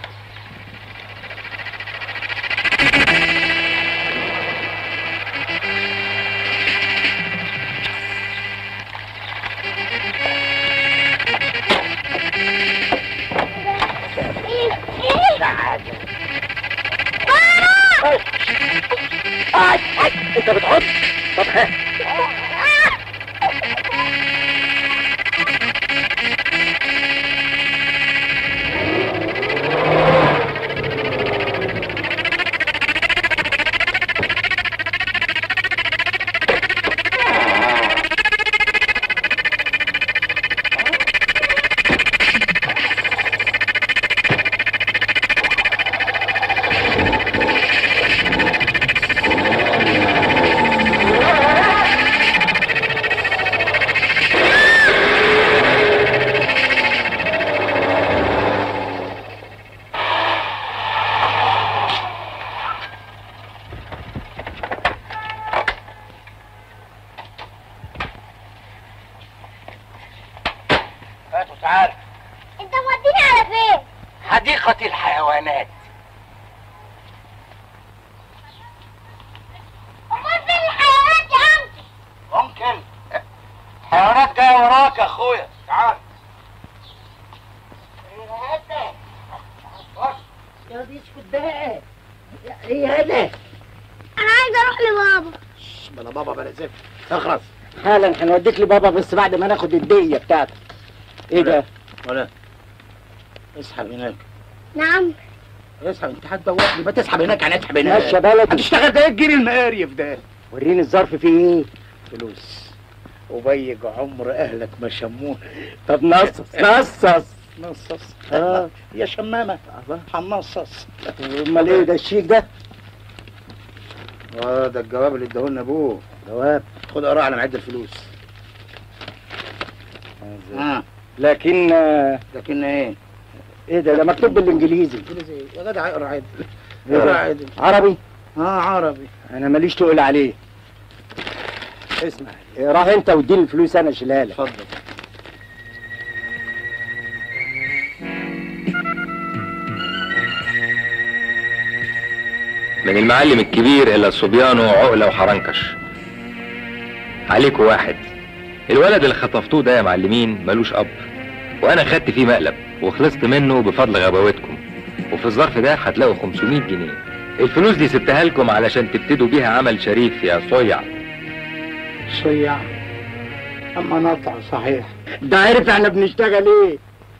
انت بتحط؟ طب ها حالا هنوديك لبابا بس بعد ما ناخد الدية بتاعتك. ايه ده؟ ولا اسحب هناك. نعم. اسحب انت هتدوقني. ما تسحب هناك يعني اسحب هناك. ماشي يا بلدي. هتشتغل ده الجنيه المقاريف ده. وريني الظرف فيه ايه؟ فلوس وبيج عمر اهلك ما شموه. طب نصص نصص نصص. اه يا شمامة هنصص. امال ايه ده الشيك ده؟ اه ده الجواب اللي اداهولنا ابوه. جواب؟ خد قراه على معد الفلوس. اه لكن لكن ايه؟ ايه ده؟ ده مكتوب بالانجليزي. انجليزي يا جدع اقرا عادي. اقرا عادي. عربي؟ اه عربي. انا ماليش تقول عليه. اسمع اقراه انت واديني الفلوس انا اشيلها لك. اتفضل. من المعلم الكبير الى صبيانه عقله وحرنكش. عليكوا واحد، الولد اللي خطفتوه ده يا معلمين ملوش اب، وانا خدت فيه مقلب وخلصت منه بفضل غباوتكم. وفي الظرف ده هتلاقوا خمسمية جنيه. الفلوس دي سبتها لكم علشان تبتدوا بيها عمل شريف يا صيع. صيع؟ اما نطع صحيح. ده عارف احنا بنشتغل ايه؟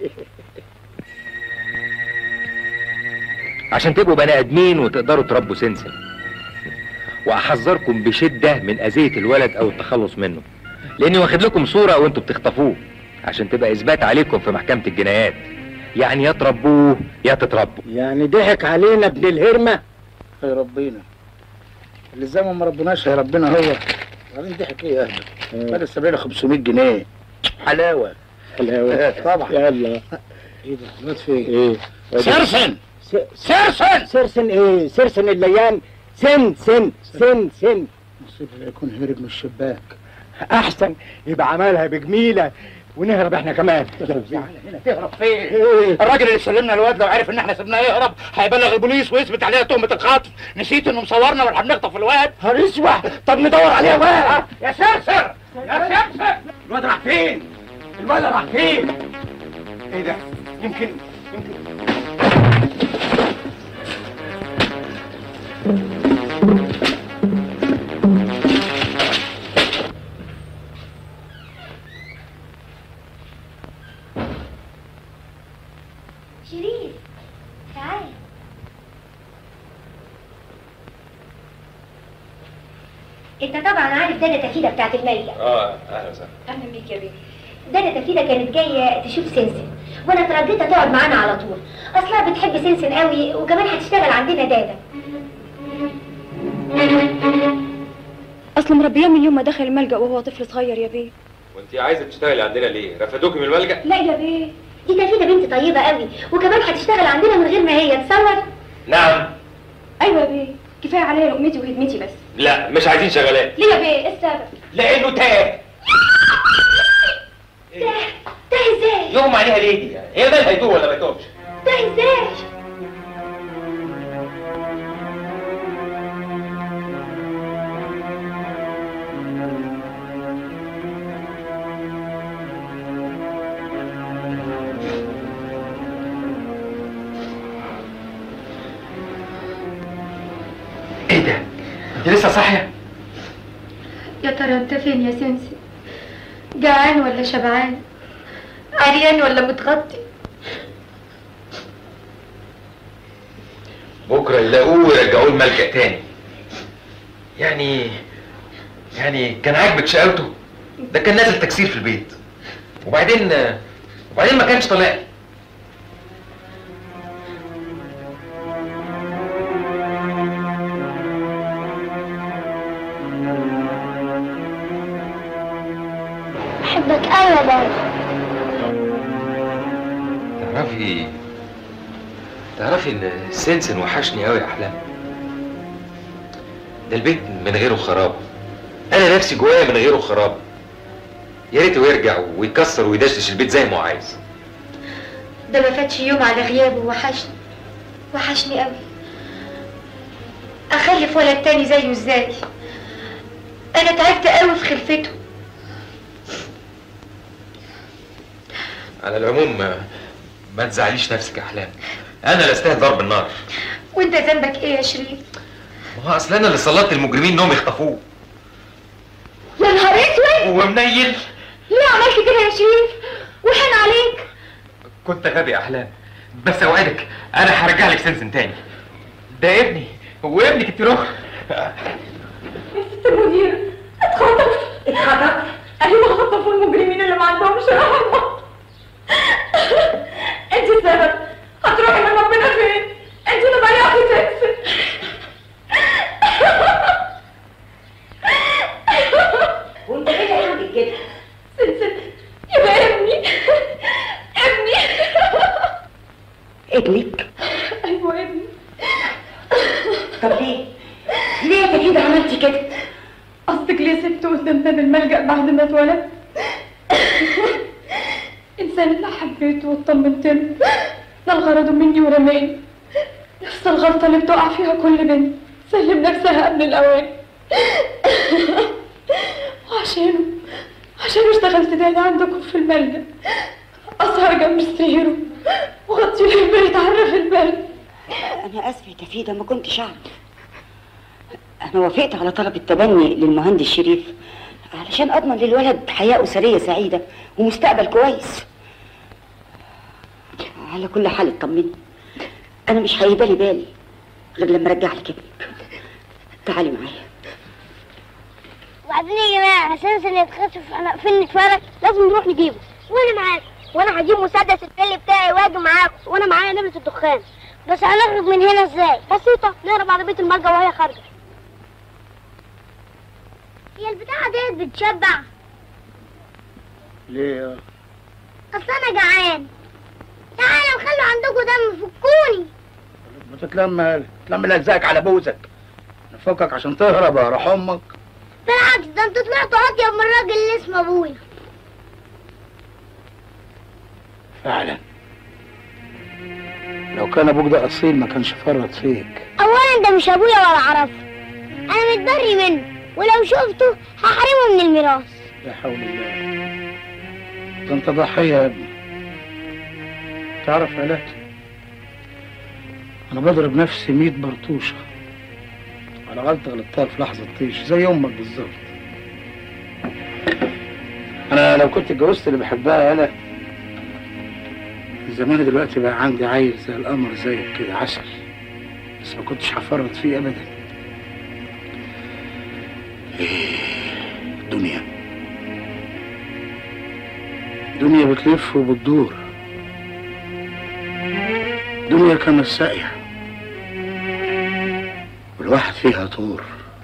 عشان تبقوا بني ادمين وتقدروا تربوا سنسن. واحذركم بشده من اذيه الولد او التخلص منه، لاني واخد لكم صوره وانتوا بتخطفوه عشان تبقى اثبات عليكم في محكمه الجنايات. يعني يا تربوه يا تتربوا. يعني ضحك علينا ابن الهرمه؟ هيربينا اللي زي ما ما ربناش هيربينا هو. وبعدين ضحك ايه يا اهبل؟ بدل سبعين خمسمية جنيه حلاوه حلاوه طبعا. يلا ايه ده الواد فين؟ ايه سرسن سرسن سرسن ايه؟ سرسن الليان سن سن سن سن مصيبه يكون هرب من الشباك. احسن يبقى عملها بجميله ونهرب احنا كمان. هنا تهرب فين؟ إيه؟ الراجل اللي سلمنا الواد لو عرف ان احنا سيبناه يهرب هيبلغ البوليس ويثبت علينا تهمه الخطف. نسيت انه مصورنا واحنا بنخطف الواد. هنسوح. طب ندور عليه يا واد. يا سرسر يا سرسر الواد راح فين؟ الواد راح فين؟ ايه ده؟ يمكن يمكن شريف تعال. انت طبعا عارف دادا تفيدة بتاعت المية. اه اهلا وسهلا. اهلا بيك يا بيه. دادا تفيدة كانت جايه تشوف سنسن وانا ترجيتها تقعد معانا على طول، اصلها بتحب سنسن قوي وكمان هتشتغل عندنا دادا. اصل مربياه من يوم ما دخل الملجأ وهو طفل صغير يا بيه. وانت عايزه تشتغلي عندنا ليه؟ رفدوكي من الملجأ؟ لا يا بيه، دي تفيدة بنت طيبة قوي وكمان هتشتغل عندنا من غير ما هي تصور. نعم. ايوه يا بيه، كفايه عليا لقمتي وهدمتي بس. لا مش عايزين شغالات. ليه يا بيه؟ ايه السبب؟ لانه تاه. تاه تاه ازاي؟ يغمى عليها ليه دي؟ يعني هي مالها يتوه ولا ما يتوهش؟ تاه ازاي؟ ايه ده؟ انت لسه صاحيه؟ يا ترى انت فين يا سنسي؟ جعان ولا شبعان؟ عريان ولا متغطي؟ بكره يلاقوه ويرجعوه الملجأ تاني. يعني يعني كان عاجبك شقاوته؟ ده كان نازل تكسير في البيت. وبعدين وبعدين ما كانش طالع لي. بحبك قوي يا بابا. تعرفي تعرفي ان سنسن وحشني قوي يا احلام. ده البيت من غيره خراب. انا نفسي جوايا من غيره خراب. يا ريته يرجع ويكسر ويدشدش البيت زي ما هو عايز. ده ما فاتش يوم على غيابه وحشني وحشني قوي. اخلف ولد تاني زيه ازاي؟ انا تعبت قوي في خلفته. على العموم ما, ما تزعليش نفسك يا احلام. انا لا استاهل ضرب النار. وانت ذنبك ايه يا شريف؟ ما هو اصل انا اللي سلطت المجرمين انهم يخطفوه. يا نهار اسود! ومنيل. ليه عملت كده يا شريف؟ وحن عليك. كنت غبي يا احلام، بس اوعدك انا هرجع لك سنسن تاني. ده ابني وابنك التروخ. يا ست المدير اتخطف. اتخطف؟ ايوه خطفوا المجرمين اللي ما عندهمش رحمه. انت السبب. هتروحي من ربنا فين؟ انت اللي ضيعتي سنسن. وانت ايه اللي عندك كده؟ سنسن يبقى ابني. ابني. ابنك؟ ايوه ابني. طب ليه؟ ليه يا كده عملتي كده؟ قصدك ليه سبته قدام باب الملجأ بعد ما اتولد؟ انسان اللي حبيته واطمنت له ده الغرض مني ورماني. نفس الغلطة اللي بتقع فيها كل بنت سلم نفسها قبل الأوان. وعشانه عشانه اشتغلت دادا عندكم في الملجأ. أسهر جنب سريره وغطي له البيت عرف البرد انا اسفه يا تفيده، ما كنتش اعرف. انا وافقت على طلب التبني للمهندس شريف علشان اضمن للولد حياه اسريه سعيده ومستقبل كويس. على كل حال اطمني، انا مش هيبالي بالي غير لما ارجع لك ابنك. تعالي معايا. وبعدين يا جماعه عشان سنة يتخطف احنا فين نتفرج لازم نروح نجيبه. وانا معاك، وانا هجيب مسدس الفل بتاعي واجي معاكم، وانا معايا نبله الدخان. بس هنخرج من هنا ازاي؟ بسيطه، نهرب على بيت الملجأ وهي خارجه. هي البتاعه ديت بتشبع؟ ليه يا اصل انا جعان. تعالوا خلوا عندكم دم فكوني. ما تتلم تلم لزقك على بوزك، نفكك عشان تهرب يا روح امك. بالعكس ده انتوا طلعتوا اطيب من الراجل اللي اسمه ابويا. فعلا لو كان ابوك ده اصيل ما كانش فرط فيك. اولا ده مش ابويا ولا اعرفه، انا متبري منه، ولو شفته هحرمه من الميراث. لا حول الله، ده انت ضحيه يا ابني. تعرف يا لك انا بضرب نفسي مية برطوشه على غلطه غلطتها في لحظه طيش زي امك بالظبط. انا لو كنت اتجوزت اللي بحبها يا لك زماني دلوقتي بقى عندي عيل زي القمر زيك كده عسل، بس ما كنتش هفرط فيه ابدا. ايه دنيا دنيا بتلف وبتدور، دنيا كما الساقية والواحد فيها طور.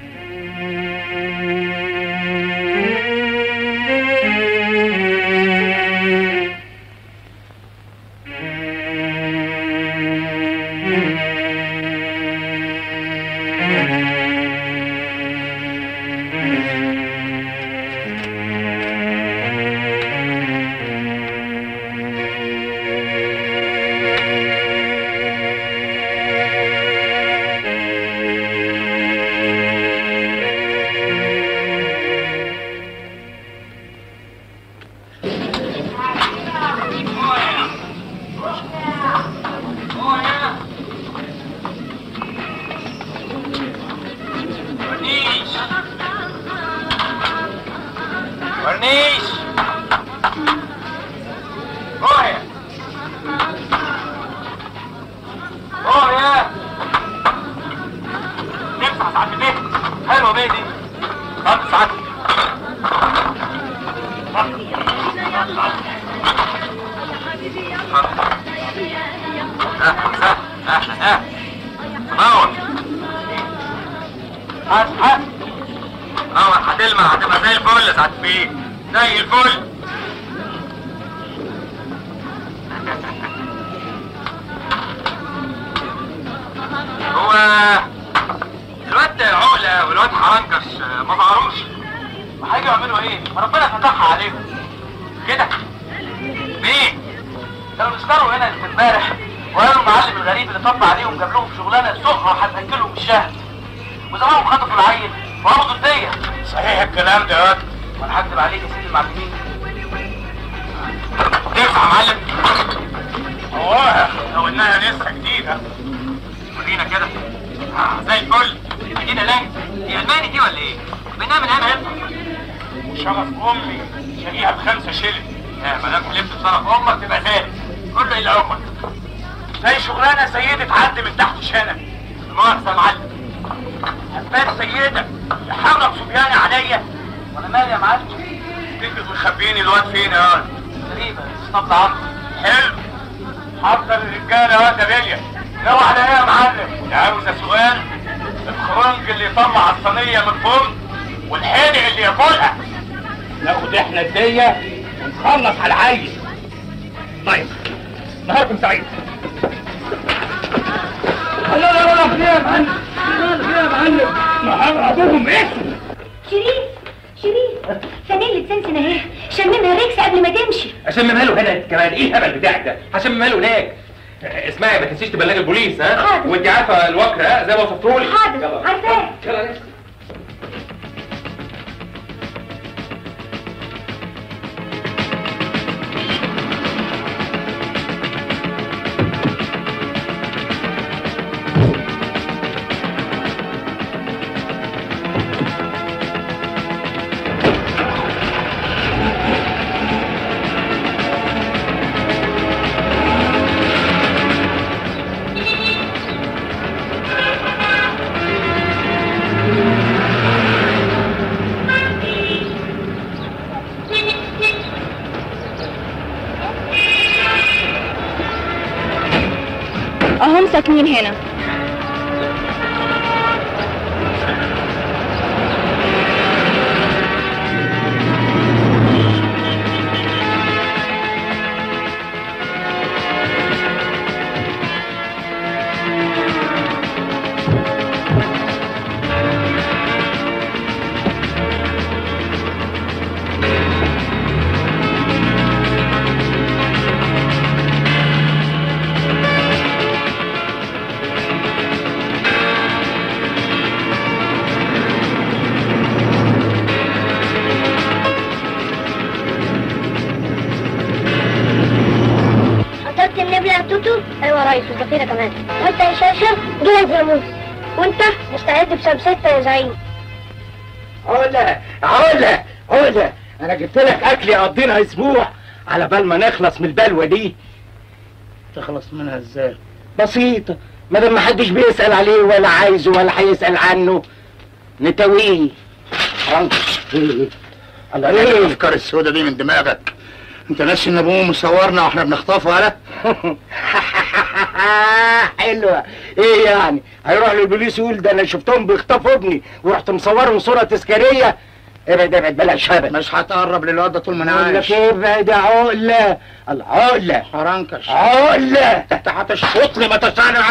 ونخلص على العيل. طيب نهاركم سعيد. لا لا لا فيها يا معلم، فيها يا معلم، نهار ابوهم اسود. شريف شريف فانيلة سنسن اهي، شممها ريكس قبل ما تمشي. اشممها له هنا كمان؟ ايه الهبل بتاعك ده؟ هشممها له هناك. اسمعي ما تنسيش تبلغي البوليس. ها حاضر. وانت عارفه الوكر ها زي ما وصفتهولي. حاضر عارفاه. يلا ساكنين هنا؟ ايوه يا ريس وبخيره كمان. وانت يا شاشه جاهز يا موسى، وانت مستعد بشمسته يا زعيم. علا علا علا، انا جبت لك اكل يقضينا اسبوع على بال ما نخلص من البلوه دي. تخلص منها ازاي؟ بسيطه، ما دام محدش بيسال عليه ولا عايزه ولا هيسال عنه نتويه. الله، ايه الافكار السوداء دي من دماغك؟ انت ناسي ان ابوه مصورنا واحنا بنخطفه؟ على حلوه. ايه يعني هيروح للبوليس يقول ده انا شفتهم بيخطفوا ابني ورحت مصورهم صوره تذكاريه؟ ابعد ابعد بلاش هبل. مش هتقرب للواد ده طول ما انا عايش. ابعد يا عقله. العقله حرنكش عقله، انت هتشفط لي ما تصنع.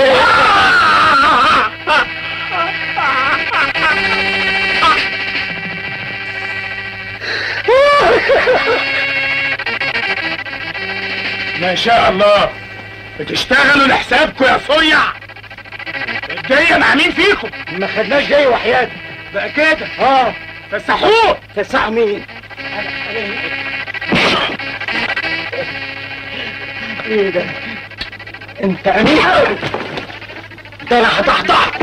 ما شاء الله بتشتغلوا لحسابكم يا صيع. الدية مع مين فيكم؟ ما خدناش دية وحياتك بقى كده. اه فسحوه. فسحوا مين؟ ايه ده؟ انت امين؟ ده انا هتحضر.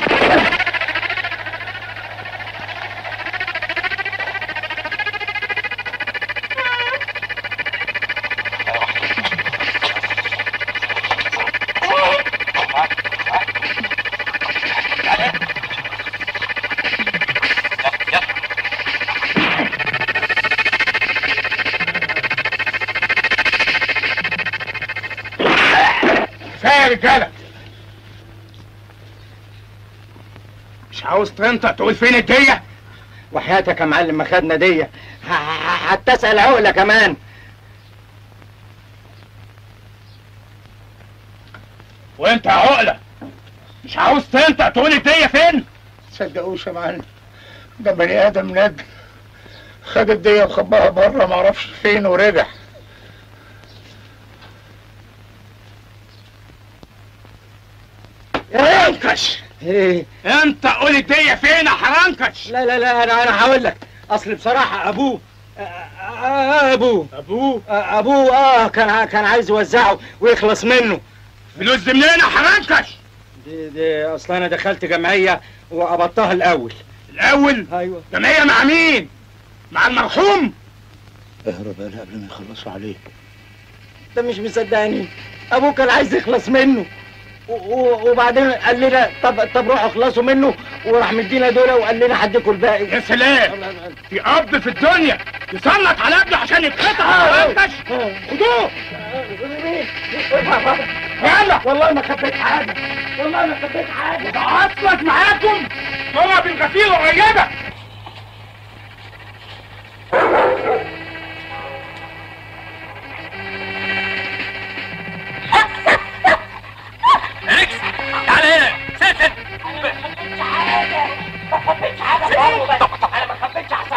يا رجاله مش عاوز تنطق تقول فين الدية؟ وحياتك يا معلم ما خدنا دية، هتسأل عقلة كمان. وانت يا عقلة مش عاوز تنطق تقول الدية فين؟ تصدقوش يا معلم، ده بني ادم نجم خد الدية وخباها بره معرفش فين ورجع. يا انكش ايه؟ انت قول الدية فين يا حرنكش؟ لا لا لا انا انا هقول لك. اصل بصراحة ابوه ابوه ابوه ابوه اه كان كان عايز يوزعه ويخلص منه. فلوس دي منين يا حرنكش؟ دي دي اصل انا دخلت جمعية وقبضتها الاول. الاول؟ ايوه. جمعية مع مين؟ مع المرحوم؟ اهرب انا قبل ما يخلصوا عليك. انت مش مصدقني، ابوه كان عايز يخلص منه وبعدين قال لنا طب طب روحوا اخلصوا منه، وراح مدينا دول وقال لنا هديكوا الباقي. يا سلام، في اب في الدنيا يسلط على ابنه عشان يتقطع يا انكش. خدوه يلا. والله ما خبيت حاجه، والله ما خبيت حاجه. ده اصلك معاكم طلع بالغفير وغيبه. اكس تعال هنا سلسل. ما خبيتش حاجه برضه، بس انا ما خبيتش احسن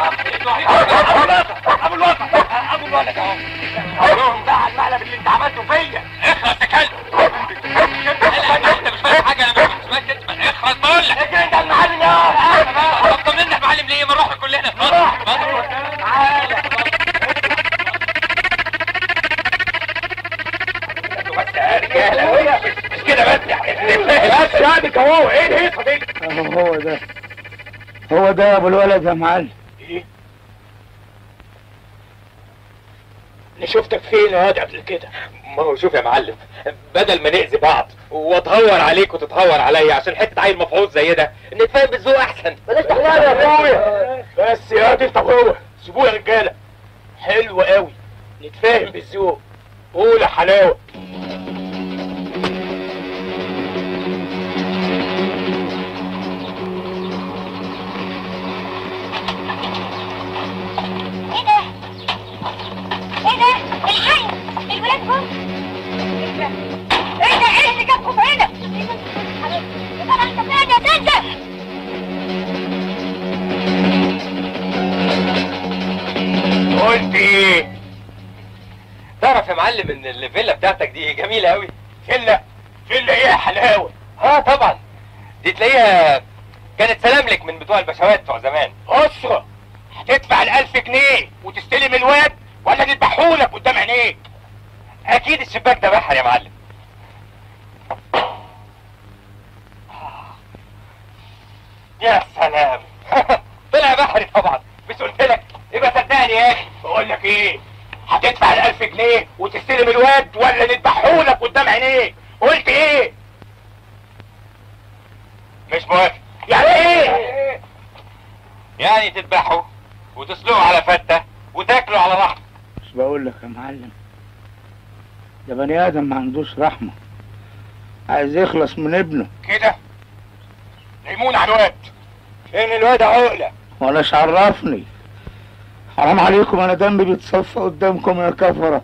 ابو الواقع ابو الولد اهو. اهو بقى على المقلب اللي انت عملته فيا. اخلص يا كلب. انت مش فاهم حاجه. انا مش فاهم كده. اخلص بقول لك. اجري انت المعلم يا طب طمنا المعلم ليه؟ ما نروح كلنا. تعالى بس يا رجاله مش كده بس يعني. بس يعني كهو ايه الهيصه دي؟ هو ده هو ده يا ابو الولد يا معلم. ايه؟ انا شفتك فين يا واد قبل كده؟ ما هو شوف يا معلم، بدل ما نأذي بعض واتهور عليك وتتهور عليا عشان حته عيل مفعوص زي ده، نتفاهم بالذوق احسن. بلاش تحلال يا اخويا. بس يا واد انت وهو سيبوه يا رجاله. حلو قوي، نتفاهم بالذوق. قول يا حلاوه. معلم ان الفيلا بتاعتك دي جميله قوي. فيلا؟ فيلا ايه يا حلاوه؟ اه طبعا، دي تلاقيها كانت سلام لك من بتوع البشوات بتوع زمان. اسره هتدفع الألف جنيه وتستلم الواد ولا نذبحهولك قدام عينيك؟ اكيد الشباك ده بحر يا معلم. يا سلام طلع بحري طبعا، مش قلت لك؟ يبقى صدقني يا اخي. بقول لك ايه، هتدفع الألف جنيه وتستلم الواد ولا نذبحهولك قدام عينيك؟ قلت ايه؟ مش موافق. يعني ايه؟ يعني تذبحه وتسلقه على فتة وتاكله على رحمة. مش بقول لك يا معلم، ده بني ادم ما عندوش رحمة، عايز يخلص من ابنه كده. ليمون على الواد. فين الواد عقلة؟ ولاش عرفني، حرام عليكم، انا دمي بيتصفى قدامكم يا كفرة.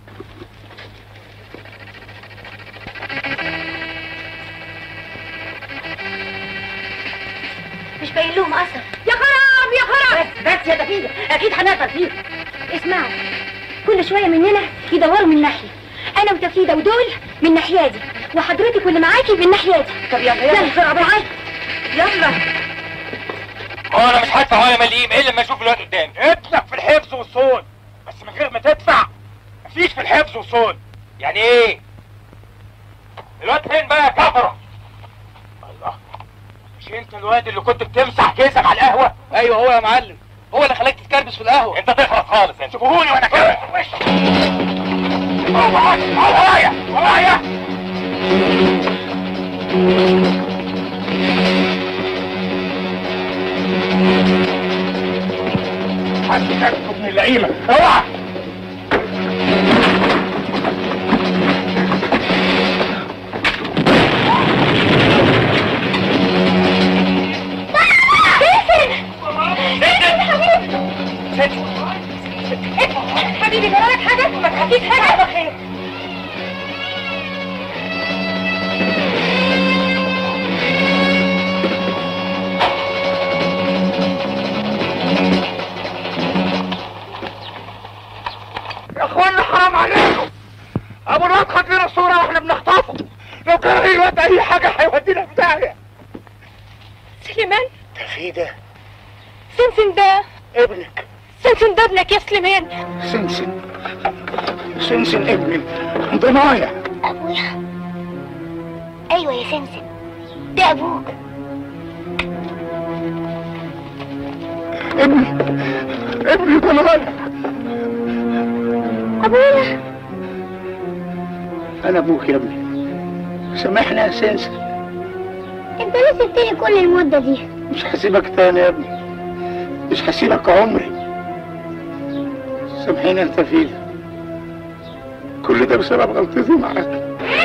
مش باين لهم اثر. يا خراب يا خراب. بس بس يا دفيدة، اكيد هنقدر فيه. اسمعوا، كل شويه مننا يدوروا من ناحيه، انا وتفيدة ودول من ناحيه دي، وحضرتك واللي معاكي من ناحيه دي. طب يلا يلا بسرعه معايا يلا. هو انا مش هدفع ولا مليم الا لما اشوف الواد قدامي. ابنك في الحفظ والصون، بس من غير ما تدفع. مفيش في الحفظ والصون. يعني ايه؟ الواد فين بقى يا كفرة؟ الله، مش انت الواد اللي كنت بتمسح كيسك على القهوة؟ ايوه هو يا معلم، هو اللي خلاك تتكربس في القهوة. انت تخلص خالص انت. سيبوهولي وانا كده. وش ورايا ورايا. حسك ابن اللئيمة، اوعى. حبيبي جرالك حاجة؟ ما تحكيش حاجة. الله خير. يا اخوانا حرام عليكم، ابو الواد خد لنا صورة واحنا بنخطفه. لو كان اي واد اي حاجة هيودينا في داهية. سليمان؟ تفيدة؟ سنسن ده ابنك. سنسن ده ابنك يا سليمان؟ سنسن سنسن ابني ضنايا. ابويا؟ ايوه يا سمسم، ده ابوك. ابني ابني ضنايا. ابويا؟ انا ابوك يا ابني، سامحني يا سنسن. انت ليه سبتني كل المدة دي؟ مش هسيبك تاني يا ابني، مش هسيبك عمري. سامحيني انت فيها، كل ده بسبب غلطتي معاك.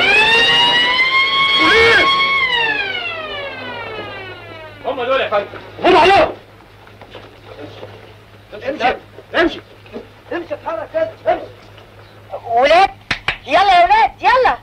هم دول يا فندم. هم عليهم. امشي امشي امشي اتحرك كده، امشي. ولاد يلا يا ولاد يلا.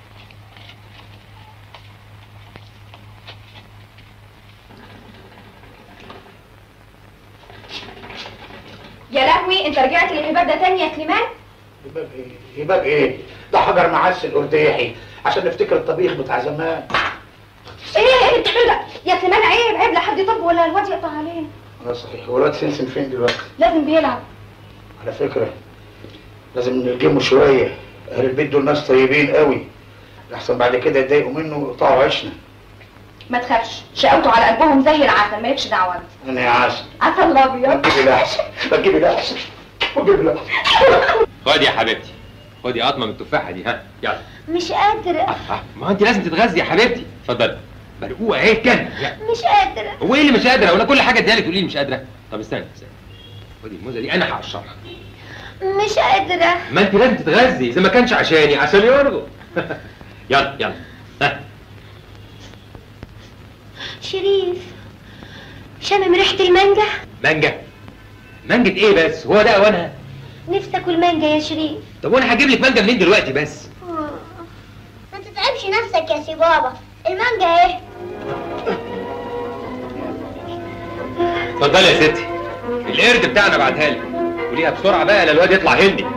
يا لهوي، انت رجعت للهباب ده تاني يا سليمان؟ هباب ايه؟ هباب ايه؟ ده حجر معسل قرداحي عشان نفتكر الطبيخ بتاع زمان. ايه ايه اللي بتعمله ده؟ يا سليمان عيب عيب، لا حد يطب ولا الواد يقطع عليه. اه صحيح، هو الواد سنسن فين دلوقتي؟ لازم بيلعب. على فكرة لازم نلجمه شوية، اهل البيت دول ناس طيبين قوي، لحسن بعد كده يتضايقوا منه ويقطعوا عيشنا. ما تخافش، شقوته على قلبهم زي العسل، مالكش دعوه انت. انا يا عسل. عسل ابيض. ما تجيبي الاحسن، ما تجيبي الاحسن، ما تجيبي الاحسن. خدي يا حبيبتي، خدي قطمه من التفاحه دي. ها يلا. مش قادرة. اه ما انت لازم تتغذي يا حبيبتي. اتفضلي. برقوقه اهي كان. مش قادرة. هو ايه اللي مش قادره؟ ولا كل حاجه اديها لك تقولي لي مش قادره؟ طب استني استني. خدي الموزه دي انا هقشرها. مش قادرة. ما انت لازم تتغذي، اذا ما كانش عشاني عشان يرضوا. يلا يلا. ها. شريف، شامم ريحة المانجا؟ مانجا؟ مانجا ايه بس؟ هو ده اوانها؟ نفسي اكل مانجا يا شريف. طب وانا هجيب لك مانجا منين دلوقتي بس؟ ما تتعبش نفسك يا سي بابا، المانجا اهي. اتفضلي يا ستي، القرد بتاعنا بعتها لي، قوليها بسرعه بقى لا الواد يطلع هندي.